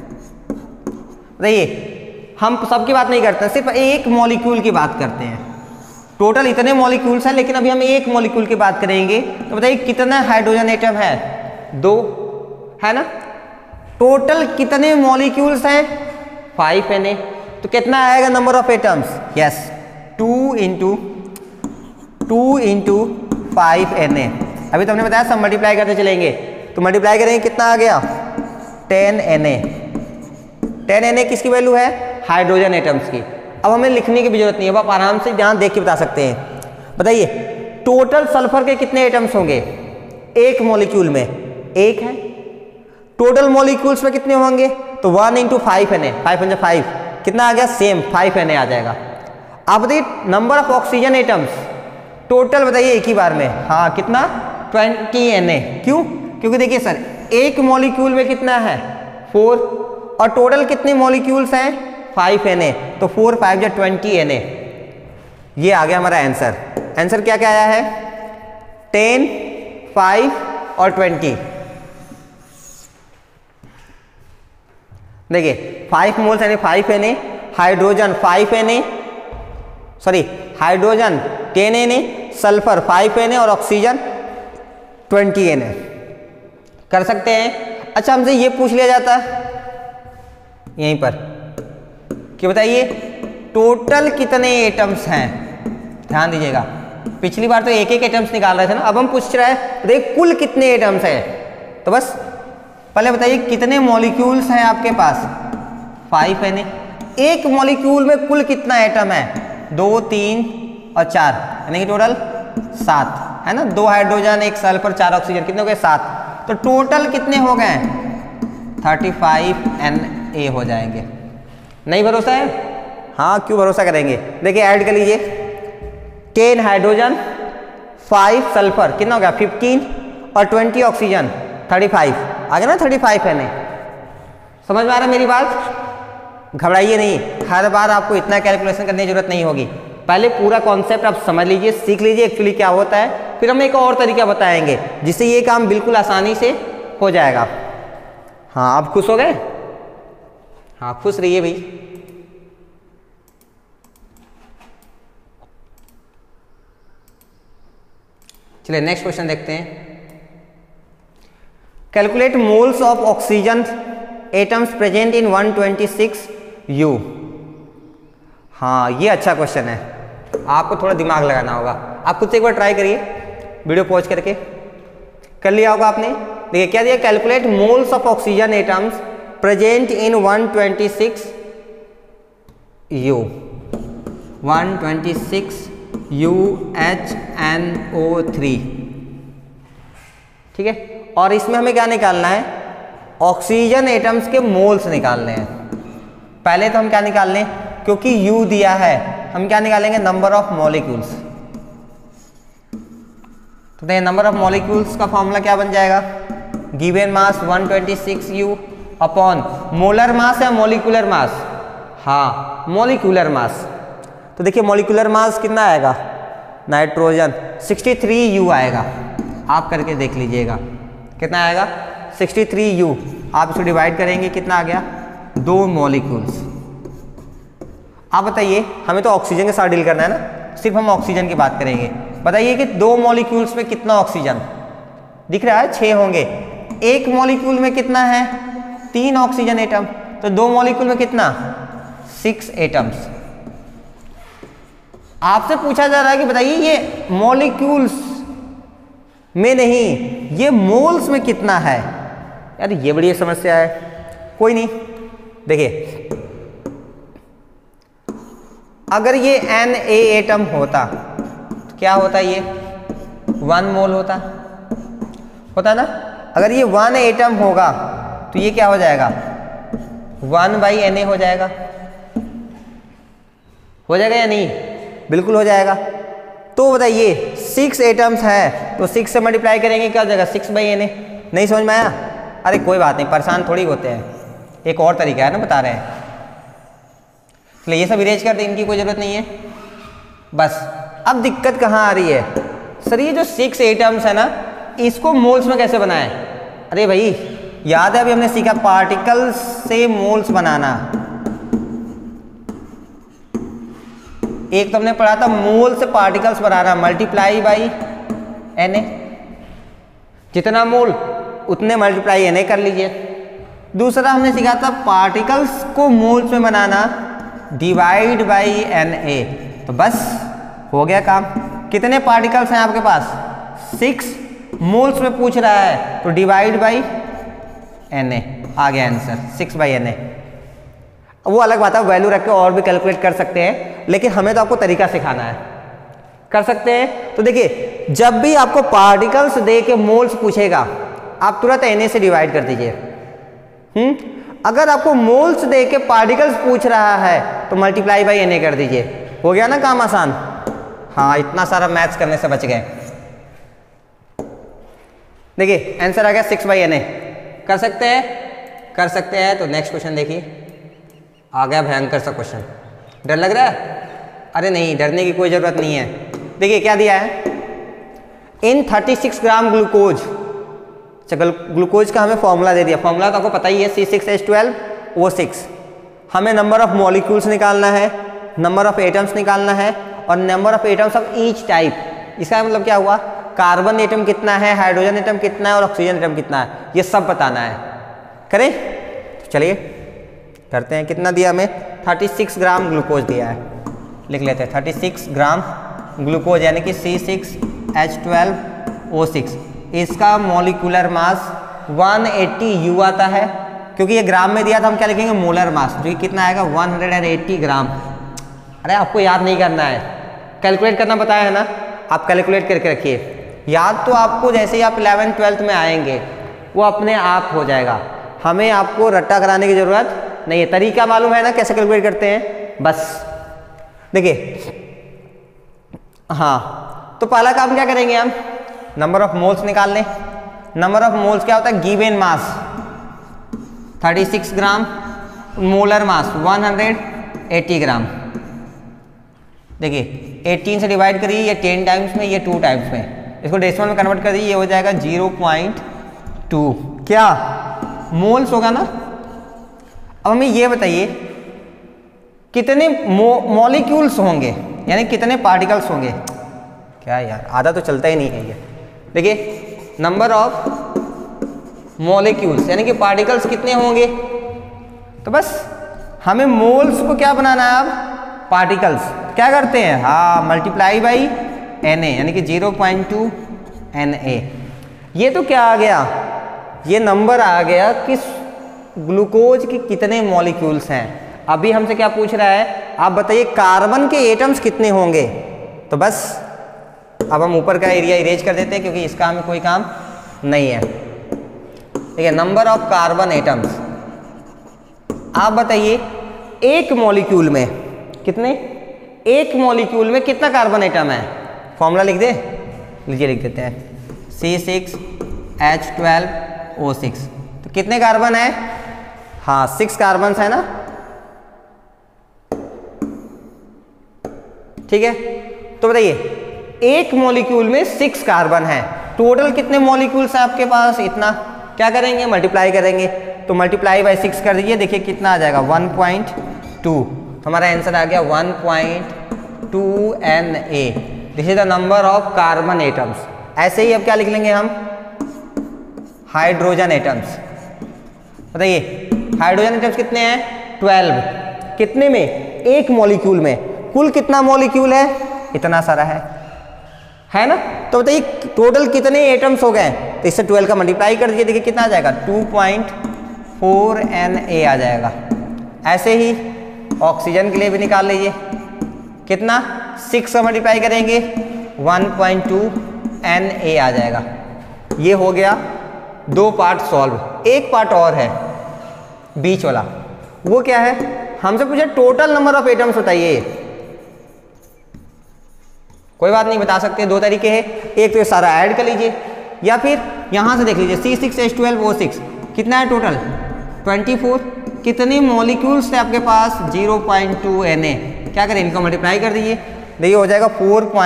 [SPEAKER 1] देखिए हम सबकी बात नहीं करते, सिर्फ एक मॉलिक्यूल की बात करते हैं। टोटल इतने मॉलिक्यूल्स हैं, लेकिन अभी हम एक मॉलिक्यूल की बात करेंगे। तो बताइए कितना हाइड्रोजन एटम है? 2 है ना। टोटल कितने मॉलिक्यूल्स हैं? 5Na। तो कितना आएगा number of atoms? Yes, 2 into 5Na। अभी तो हमने बताया सब मल्टीप्लाई करते चलेंगे। तो मल्टीप्लाई करेंगे कितना आ गया 10Na। 10Na किसकी वैल्यू है? हाइड्रोजन एटम्स की। अब हमें लिखने की भी जरूरत नहीं है, आप आराम से यहाँ देख के बता सकते हैं। बताइए टोटल सल्फर के कितने एटम्स होंगे एक मॉलिक्यूल में? एक है। टोटल मॉलिक्यूल्स में कितने होंगे? तो 1 × 5Na, 5 × 5 कितना आ गया? सेम 5Na आ जाएगा। आप बताइए number of oxygen atoms total बताइए एक ही बार में। हाँ कितना? 20Na। क्यों? क्योंकि देखिए सर एक मॉलिक्यूल में कितना है 4 और टोटल कितने मॉलिक्यूल्स हैं 5Na, तो 4 5 × 20Na। ये आ गया हमारा आंसर। आंसर क्या क्या आया है? 10, 5 और 20। देखिए 5 मोल्स यानी 5Na, hydrogen 5Na, sorry hydrogen 10Na, sulphur 5Na और ऑक्सीजन 20Na। कर सकते हैं। अच्छा हमसे ये पूछ लिया जाता है यहीं पर कि बताइए टोटल कितने एटम्स हैं। ध्यान दीजिएगा पिछली बार तो एक एक एटम्स निकाल रहे थे ना, अब हम पूछ रहे हैं देखिए कुल कितने एटम्स हैं। तो बस पहले बताइए कितने मॉलिक्यूल्स हैं आपके पास 5Na। एक मॉलिक्यूल में कुल कितना एटम है? 2 3 और 4 यानी कि टोटल 7 है ना। 2 हाइड्रोजन 1 सल्फर 4 ऑक्सीजन कितने हो गए? 7। तो टोटल कितने हो गए? 35Na हो जाएंगे। नहीं भरोसा है? हाँ क्यों भरोसा करेंगे। देखिए ऐड कर लीजिए 10 हाइड्रोजन 5 सल्फर कितना हो गया 15 और 20 ऑक्सीजन 35 आ गया ना 35Na। समझ में आ रहा है मेरी बात? घबराइए नहीं, हर बार आपको इतना कैलकुलेशन करने की जरूरत नहीं होगी। पहले पूरा कॉन्सेप्ट आप समझ लीजिए, सीख लीजिए एक्चुअली क्या होता है, फिर हम एक और तरीका बताएंगे जिससे ये काम बिल्कुल आसानी से हो जाएगा। हाँ आप खुश हो गए? हाँ खुश रहिए भाई। चलिए नेक्स्ट क्वेश्चन देखते हैं। Calculate moles of oxygen atoms present in 126U। हाँ ये अच्छा क्वेश्चन है, आपको थोड़ा दिमाग लगाना होगा। आप खुद से एक बार ट्राई करिए, वीडियो पॉज करके। कर लिया होगा आपने। देखिए क्या दिया? Calculate moles of oxygen atoms present in 126U 126UHNO3। ठीक है, और इसमें हमें क्या निकालना है? ऑक्सीजन एटम्स के मोल्स निकालने हैं। पहले तो हम क्या निकाल लें, क्योंकि U दिया है हम क्या निकालेंगे? Number of molecules. तो देखिए नंबर ऑफ मॉलिक्यूल्स का फॉर्मूला क्या बन जाएगा? Given mass 126U upon molar mass या मॉलिक्यूलर मास? हाँ मॉलिक्यूलर मास। तो देखिए मॉलिक्यूलर मास कितना आएगा? नाइट्रोजन 63U आएगा। आप करके देख लीजिएगा कितना आएगा? 63U। आप इसको डिवाइड करेंगे कितना आ गया? 2 मॉलिक्यूल्स। आप बताइए, हमें तो ऑक्सीजन के साथ डील करना है ना, सिर्फ हम ऑक्सीजन की बात करेंगे। बताइए कि 2 मॉलिक्यूल्स में कितना ऑक्सीजन दिख रहा है? 6 होंगे। एक मॉलिक्यूल में कितना है? 3 ऑक्सीजन एटम। तो 2 मॉलिक्यूल में कितना? 6 एटम्स। आपसे पूछा जा रहा है कि बताइए ये मॉलिक्यूल्स में नहीं, ये मोल्स में कितना है। यार ये बड़ी समस्या है। कोई नहीं, देखिए अगर ये Na एटम होता तो क्या होता? ये 1 मोल होता ना। अगर ये 1 एटम होगा तो ये क्या हो जाएगा? 1/Na हो जाएगा। हो जाएगा या नहीं? बिल्कुल हो जाएगा। तो बताइए 6 एटम्स है तो 6 से मल्टीप्लाई करेंगे क्या हो जाएगा? 6/Na। नहीं समझ में आया? अरे कोई बात नहीं, परेशान थोड़ी होते हैं, एक और तरीका है ना बता रहे हैं। इसलिए ये सब इरेज कर दे, इनकी कोई ज़रूरत नहीं है। बस अब दिक्कत कहाँ आ रही है? सर ये जो 6 एटम्स है ना, इसको मोल्स में कैसे बनाएं? अरे भाई याद है अभी हमने सीखा पार्टिकल्स से मोल्स बनाना। एक तो हमने पढ़ा था मोल से पार्टिकल्स बनाना, मल्टीप्लाई बाई Na। जितना मोल उतने मल्टीप्लाई Na कर लीजिए। दूसरा हमने सीखा था पार्टिकल्स को मोल्स में बनाना, डिवाइड बाई Na। तो बस हो गया काम। कितने पार्टिकल्स हैं आपके पास? 6 मोल्स में पूछ रहा है तो डिवाइड बाई Na आ गया आंसर 6/Na। वो अलग बात है, वैल्यू रख के और भी कैलकुलेट कर सकते हैं, लेकिन हमें तो आपको तरीका सिखाना है। कर सकते हैं। तो देखिए, जब भी आपको पार्टिकल्स दे के मोल्स पूछेगा आप तुरंत Na से डिवाइड कर दीजिए। अगर आपको मोल्स दे के पार्टिकल्स पूछ रहा है तो मल्टीप्लाई बाई Na कर दीजिए। हो गया ना काम आसान। हाँ, इतना सारा मैथ्स करने से बच गए। देखिए आंसर आ गया 6/Na। कर सकते हैं? कर सकते हैं। तो नेक्स्ट क्वेश्चन देखिए, आ गया भयंकर सा क्वेश्चन। डर लग रहा है? अरे नहीं, डरने की कोई ज़रूरत नहीं है। देखिए क्या दिया है, इन 36 ग्राम ग्लूकोज। चलो ग्लूकोज का हमें फॉर्मूला दे दिया। फॉर्मूला तो आपको पता ही है, C6H12O6। हमें नंबर ऑफ मॉलिक्यूल्स निकालना है, नंबर ऑफ एटम्स निकालना है, और number of atoms of each type. इसका मतलब क्या हुआ, कार्बन एटम कितना है, हाइड्रोजन एटम कितना है और ऑक्सीजन एटम कितना है, ये सब बताना है। करें? तो चलिए करते हैं। कितना दिया हमें, 36 ग्राम ग्लूकोज दिया है। लिख लेते हैं 36 ग्राम ग्लूकोज यानी कि C6H12O6। इसका मॉलिक्यूलर मास 180 U आता है। क्योंकि ये ग्राम में दिया था, हम क्या लिखेंगे, मोलर मास, जो कि कितना आएगा 180 ग्राम। अरे आपको याद नहीं करना है, कैलकुलेट करना बताया है ना, आप कैलकुलेट करके रखिए। याद तो आपको जैसे ही आप 11th 12th में आएंगे वो अपने आप हो जाएगा। हमें आपको रट्टा कराने की ज़रूरत नहीं है। तरीका मालूम है ना कैसे कैलकुलेट करते हैं, बस। देखिए हाँ, तो पहला काम क्या करेंगे हम, नंबर ऑफ मोल्स निकाल लें। नंबर ऑफ मोल्स क्या होता है, गिवन मास 36 ग्राम, मोलर मास 180 ग्राम। देखिए 18 से डिवाइड करिए, ये 10 टाइम्स में, ये 2 टाइम्स में। इसको डेसिमल में कन्वर्ट कर दीजिए, ये हो जाएगा 0.2। क्या मोल्स होगा ना। अब हमें ये बताइए कितने मॉलिक्यूल्स होंगे, यानी कितने पार्टिकल्स होंगे। क्या यार, आधा तो चलता ही नहीं है ये। देखिए नंबर ऑफ मॉलिक्यूल्स यानी कि पार्टिकल्स कितने होंगे, तो बस हमें मोल्स को क्या बनाना है, अब पार्टिकल्स क्या करते हैं, हाँ मल्टीप्लाई बाई Na यानी कि 0.2 Na। ये तो क्या आ गया, ये नंबर आ गया कि ग्लूकोज के कितने मॉलिक्यूल्स हैं। अभी हमसे क्या पूछ रहा है, आप बताइए कार्बन के एटम्स कितने होंगे। तो बस अब हम ऊपर का एरिया इरेज कर देते हैं क्योंकि इसका हमें कोई काम नहीं है। ठीक है, नंबर ऑफ कार्बन एटम्स। आप बताइए एक मॉलिक्यूल में कितने, एक मॉलिक्यूल में कितना कार्बन एटम है। फॉर्मूला लिख दे, लीजिए लिख देते हैं, C6H12O6। तो कितने कार्बन है, हाँ 6 कार्बन है ना। ठीक है, तो बताइए एक मॉलिक्यूल में 6 कार्बन है, टोटल कितने मॉलिक्यूल्स हैं आपके पास, इतना। क्या करेंगे, मल्टीप्लाई करेंगे। तो मल्टीप्लाई बाई 6 कर दीजिए, देखिए कितना आ जाएगा 1.2। हमारा आंसर आ गया 1.2 Na। This is the number of carbon atoms. ऐसे ही अब क्या लिख लेंगे हम, हाइड्रोजन एटम्स। बताइए हाइड्रोजन एटम्स कितने हैं, 12। कितने में, एक मॉलिक्यूल में। कुल कितना मॉलिक्यूल है, इतना सारा है ना। तो बताइए टोटल कितने एटम्स हो गए, तो इससे 12 का मल्टीप्लाई कर दीजिए, देखिए कितना आ जाएगा 2.4 Na आ जाएगा। ऐसे ही ऑक्सीजन के लिए भी निकाल लीजिए, कितना 6 का मल्टीप्लाई करेंगे 1.2 Na आ जाएगा। ये हो गया 2 पार्ट सॉल्व। एक पार्ट और है बीच वाला, वो क्या है, हमसे पूछे टोटल नंबर ऑफ एटम्स बताइए। कोई बात नहीं, बता सकते हैं, 2 तरीके हैं। एक तो ये सारा ऐड कर लीजिए, या फिर यहां से देख लीजिए C6H12O6 कितना है टोटल 24। कितने मॉलिक्यूल्स थे आपके पास, 0.2 Na। क्या करें, इनको मल्टीप्लाई कर दीजिए, देखिए हो जाएगा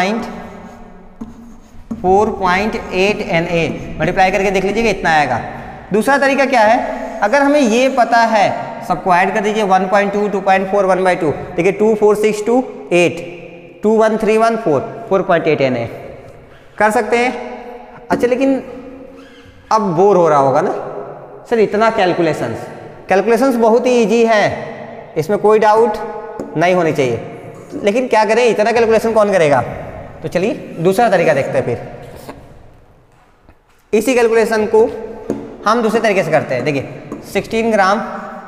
[SPEAKER 1] 4.8 Na। मल्टीप्लाई करके देख लीजिएगा इतना आएगा। दूसरा तरीका क्या है, अगर हमें ये पता है, सबको ऐड कर दीजिए 1.2 2.4 1/2। देखिए 2 4 6 2 8 2 1 3 1 4 4.8 Na। कर सकते हैं। अच्छा लेकिन अब बोर हो रहा होगा ना सर, इतना कैलकुलेशंस बहुत ही इजी है, इसमें कोई डाउट नहीं होनी चाहिए। लेकिन क्या करें, इतना कैलकुलेशन कौन करेगा। तो चलिए दूसरा तरीका देखते हैं फिर। इसी कैलकुलेशन को हम दूसरे तरीके से करते हैं। देखिए 16 ग्राम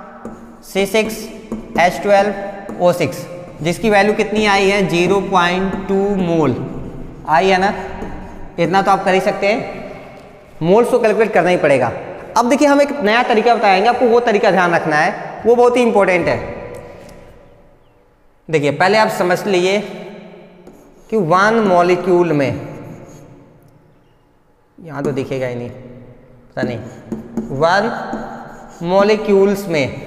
[SPEAKER 1] C6H12O6 जिसकी वैल्यू कितनी आई है 0.2 मोल आई है ना, इतना तो आप कर ही सकते हैं, मोल्स को कैलकुलेट करना ही पड़ेगा। अब देखिए हम एक नया तरीका बताएंगे आपको, वो तरीका ध्यान रखना है, वो बहुत ही इंपॉर्टेंट है। देखिए पहले आप समझ लीजिए कि 1 मॉलिक्यूल में, यहां तो दिखेगा ही नहीं, पता नहीं, 1 मॉलिक्यूल्स में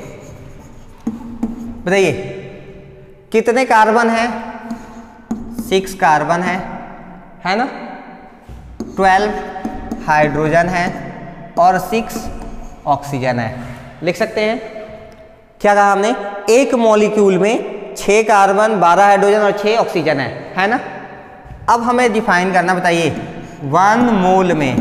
[SPEAKER 1] बताइए कितने कार्बन है, 6 कार्बन है ना, 12 हाइड्रोजन है और 6 ऑक्सीजन है। लिख सकते हैं क्या कहा हमने, एक मॉलिक्यूल में 6 कार्बन 12 हाइड्रोजन और 6 ऑक्सीजन है ना। अब हमें डिफाइन करना, बताइए 1 मोल में,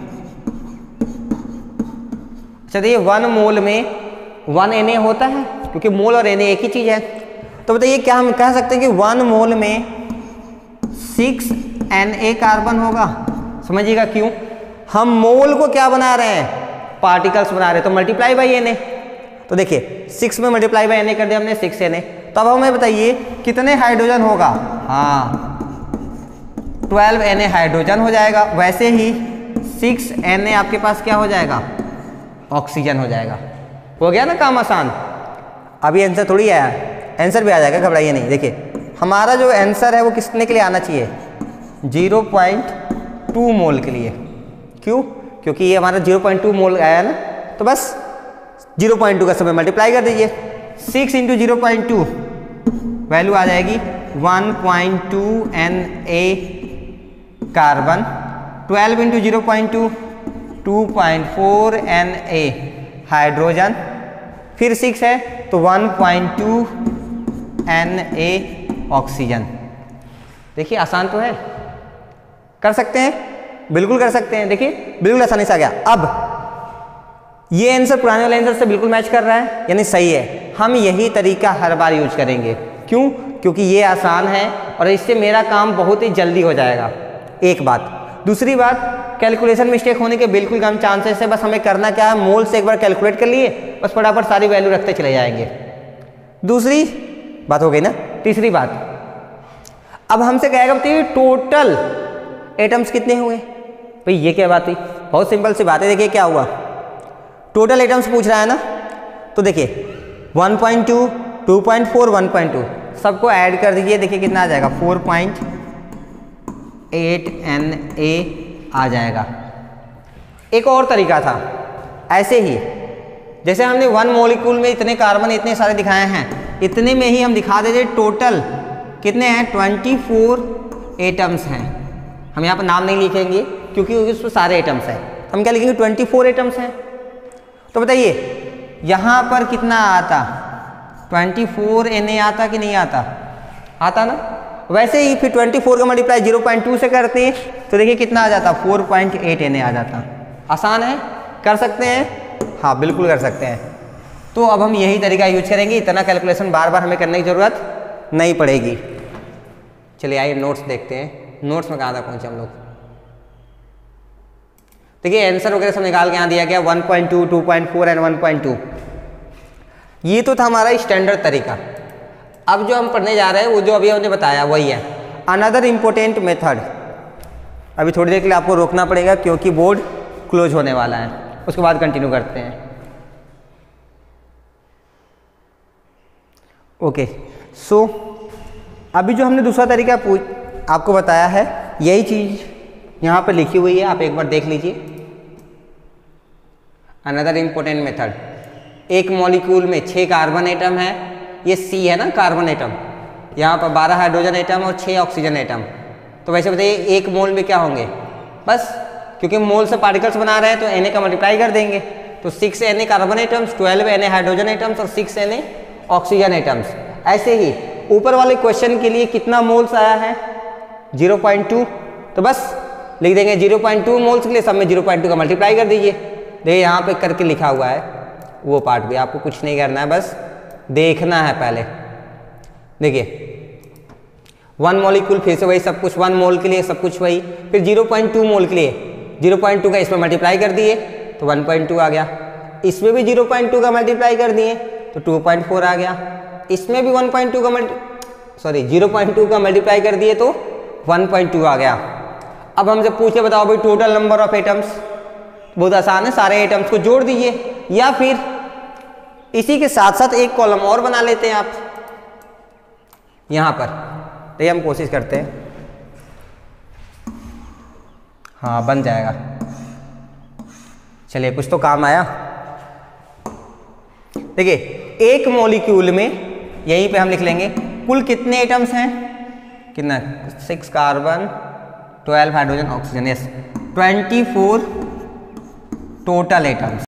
[SPEAKER 1] चलिए 1 मोल में 1 Na होता है क्योंकि मोल और Na एक ही चीज है। तो बताइए क्या हम कह सकते हैं कि 1 मोल में 6 Na कार्बन होगा। समझिएगा क्यों, हम मोल को क्या बना रहे हैं, पार्टिकल्स बना रहे हैं, तो मल्टीप्लाई बाई Na। तो देखिए 6 में मल्टीप्लाई बाई Na कर दिया हमने, 6 Na। तो अब हमें बताइए कितने हाइड्रोजन होगा, हाँ 12 Na हाइड्रोजन हो जाएगा। वैसे ही 6 Na आपके पास क्या हो जाएगा, ऑक्सीजन हो जाएगा। हो गया ना काम आसान। अभी आंसर थोड़ी आया, आंसर भी आ जाएगा, घबराइए नहीं। देखिए हमारा जो आंसर है वो कितने के लिए आना चाहिए, 0.2 मोल के लिए। क्यों, क्योंकि ये हमारा 0.2 मोल आया ना, तो बस 0.2 का समय मल्टीप्लाई कर दीजिए, 6 × 0.2 वैल्यू आ जाएगी 1.2 Na कार्बन, 12 × 0.2 2.4 Na हाइड्रोजन, फिर 6 है तो 1.2 Na ऑक्सीजन। देखिए आसान तो है, कर सकते हैं, बिल्कुल कर सकते हैं। देखिए बिल्कुल आसानी से आ गया। अब ये आंसर पुराने वाले आंसर से बिल्कुल मैच कर रहा है, यानी सही है। हम यही तरीका हर बार यूज करेंगे। क्यों, क्योंकि ये आसान है और इससे मेरा काम बहुत ही जल्दी हो जाएगा। एक बात, दूसरी बात, कैलकुलेशन मिस्टेक होने के बिल्कुल कम चांसेस है। बस हमें करना क्या है, मोल से एक बार कैलकुलेट कर लिए, बस फटाफट सारी वैल्यू रखते चले जाएंगे। दूसरी बात हो गई ना। तीसरी बात, अब हमसे कहेगा बताइए टोटल एटम्स कितने हुए। भाई ये क्या बात हुई, बहुत सिंपल सी बात है। देखिए क्या हुआ, टोटल एटम्स पूछ रहा है ना, तो देखिए 1.2 2.4 1.2 सबको ऐड कर दीजिए। देखिए कितना आ जाएगा, 4.8 Na आ जाएगा। एक और तरीका था, ऐसे ही जैसे हमने 1 मॉलिक्यूल में इतने कार्बन इतने सारे दिखाए हैं, इतने में ही हम दिखा देते टोटल कितने हैं, 24 एटम्स हैं। हम यहाँ पर नाम नहीं लिखेंगे क्योंकि उसमें सारे एटम्स हैं, हम क्या लिखेंगे 24 एटम्स हैं। तो बताइए यहाँ पर कितना आता, 24 Na आता कि नहीं आता, आता ना। वैसे ही फिर 24 का मल्टीप्लाई 0.2 से करते हैं तो देखिए कितना आ जाता, 4.8 Na आ जाता। आसान है, कर सकते हैं, हाँ बिल्कुल कर सकते हैं। तो अब हम यही तरीका यूज करेंगे, इतना कैलकुलेशन बार बार हमें करने की ज़रूरत नहीं पड़ेगी। चलिए आइए नोट्स देखते हैं, नोट्स में कहाँ तक पहुँचे हम लोग। देखिए आंसर वगैरह सब निकाल के यहाँ दिया गया 1.2 2.4 एंड 1.2। ये तो था हमारा स्टैंडर्ड तरीका। अब जो हम पढ़ने जा रहे हैं वो जो अभी हमने बताया वही है अनदर इम्पोर्टेंट मेथड। अभी थोड़ी देर के लिए आपको रोकना पड़ेगा क्योंकि बोर्ड क्लोज होने वाला है, उसके बाद कंटिन्यू करते हैं। ओके सो अभी जो हमने दूसरा तरीका आपको बताया है, यही चीज़ यहाँ पर लिखी हुई है, आप एक बार देख लीजिए। अनदर इम्पोर्टेंट मेथड, एक मॉलिक्यूल में 6 कार्बन एटम है, ये C है ना कार्बन एटम, यहाँ पर 12 हाइड्रोजन एटम और 6 ऑक्सीजन एटम। तो वैसे बताइए एक मोल में क्या होंगे, बस क्योंकि मोल से पार्टिकल्स बना रहे हैं तो Na का मल्टीप्लाई कर देंगे, तो 6 Na carbon atoms, 12 Na hydrogen atoms और 6 Na ऑक्सीजन एटम्स। ऐसे ही ऊपर वाले क्वेश्चन के लिए कितना मोल्स आया है, 0.2, तो बस लिख देंगे 0.2 मोल्स के लिए सब में 0.2 का मल्टीप्लाई कर दीजिए। देखिए यहाँ पे करके लिखा हुआ है वो पार्ट भी, आपको कुछ नहीं करना है, बस देखना है पहले। देखिए 1 मॉलिक्यूल फिर से वही सब कुछ, 1 मोल के लिए सब कुछ वही, फिर 0.2 मोल के लिए 0.2 का इसमें मल्टीप्लाई कर दिए तो 1.2 आ गया, इसमें भी 0.2 का मल्टीप्लाई कर दिए तो 2.4 आ गया, इसमें भी 0.2 का मल्टीप्लाई कर दिए तो 1.2 आ गया। अब हमसे पूछे बताओ भाई टोटल नंबर ऑफ एटम्स, बहुत आसान है, सारे एटम्स को जोड़ दीजिए या फिर इसी के साथ साथ एक कॉलम और बना लेते हैं आप यहां पर। तो ये हम कोशिश करते हैं, हाँ बन जाएगा। चलिए कुछ तो काम आया। देखिए एक मॉलिक्यूल में यहीं पे हम लिख लेंगे कुल कितने एटम्स हैं, कितना 6 carbon 12 hydrogen oxygen, yes 24 total atoms.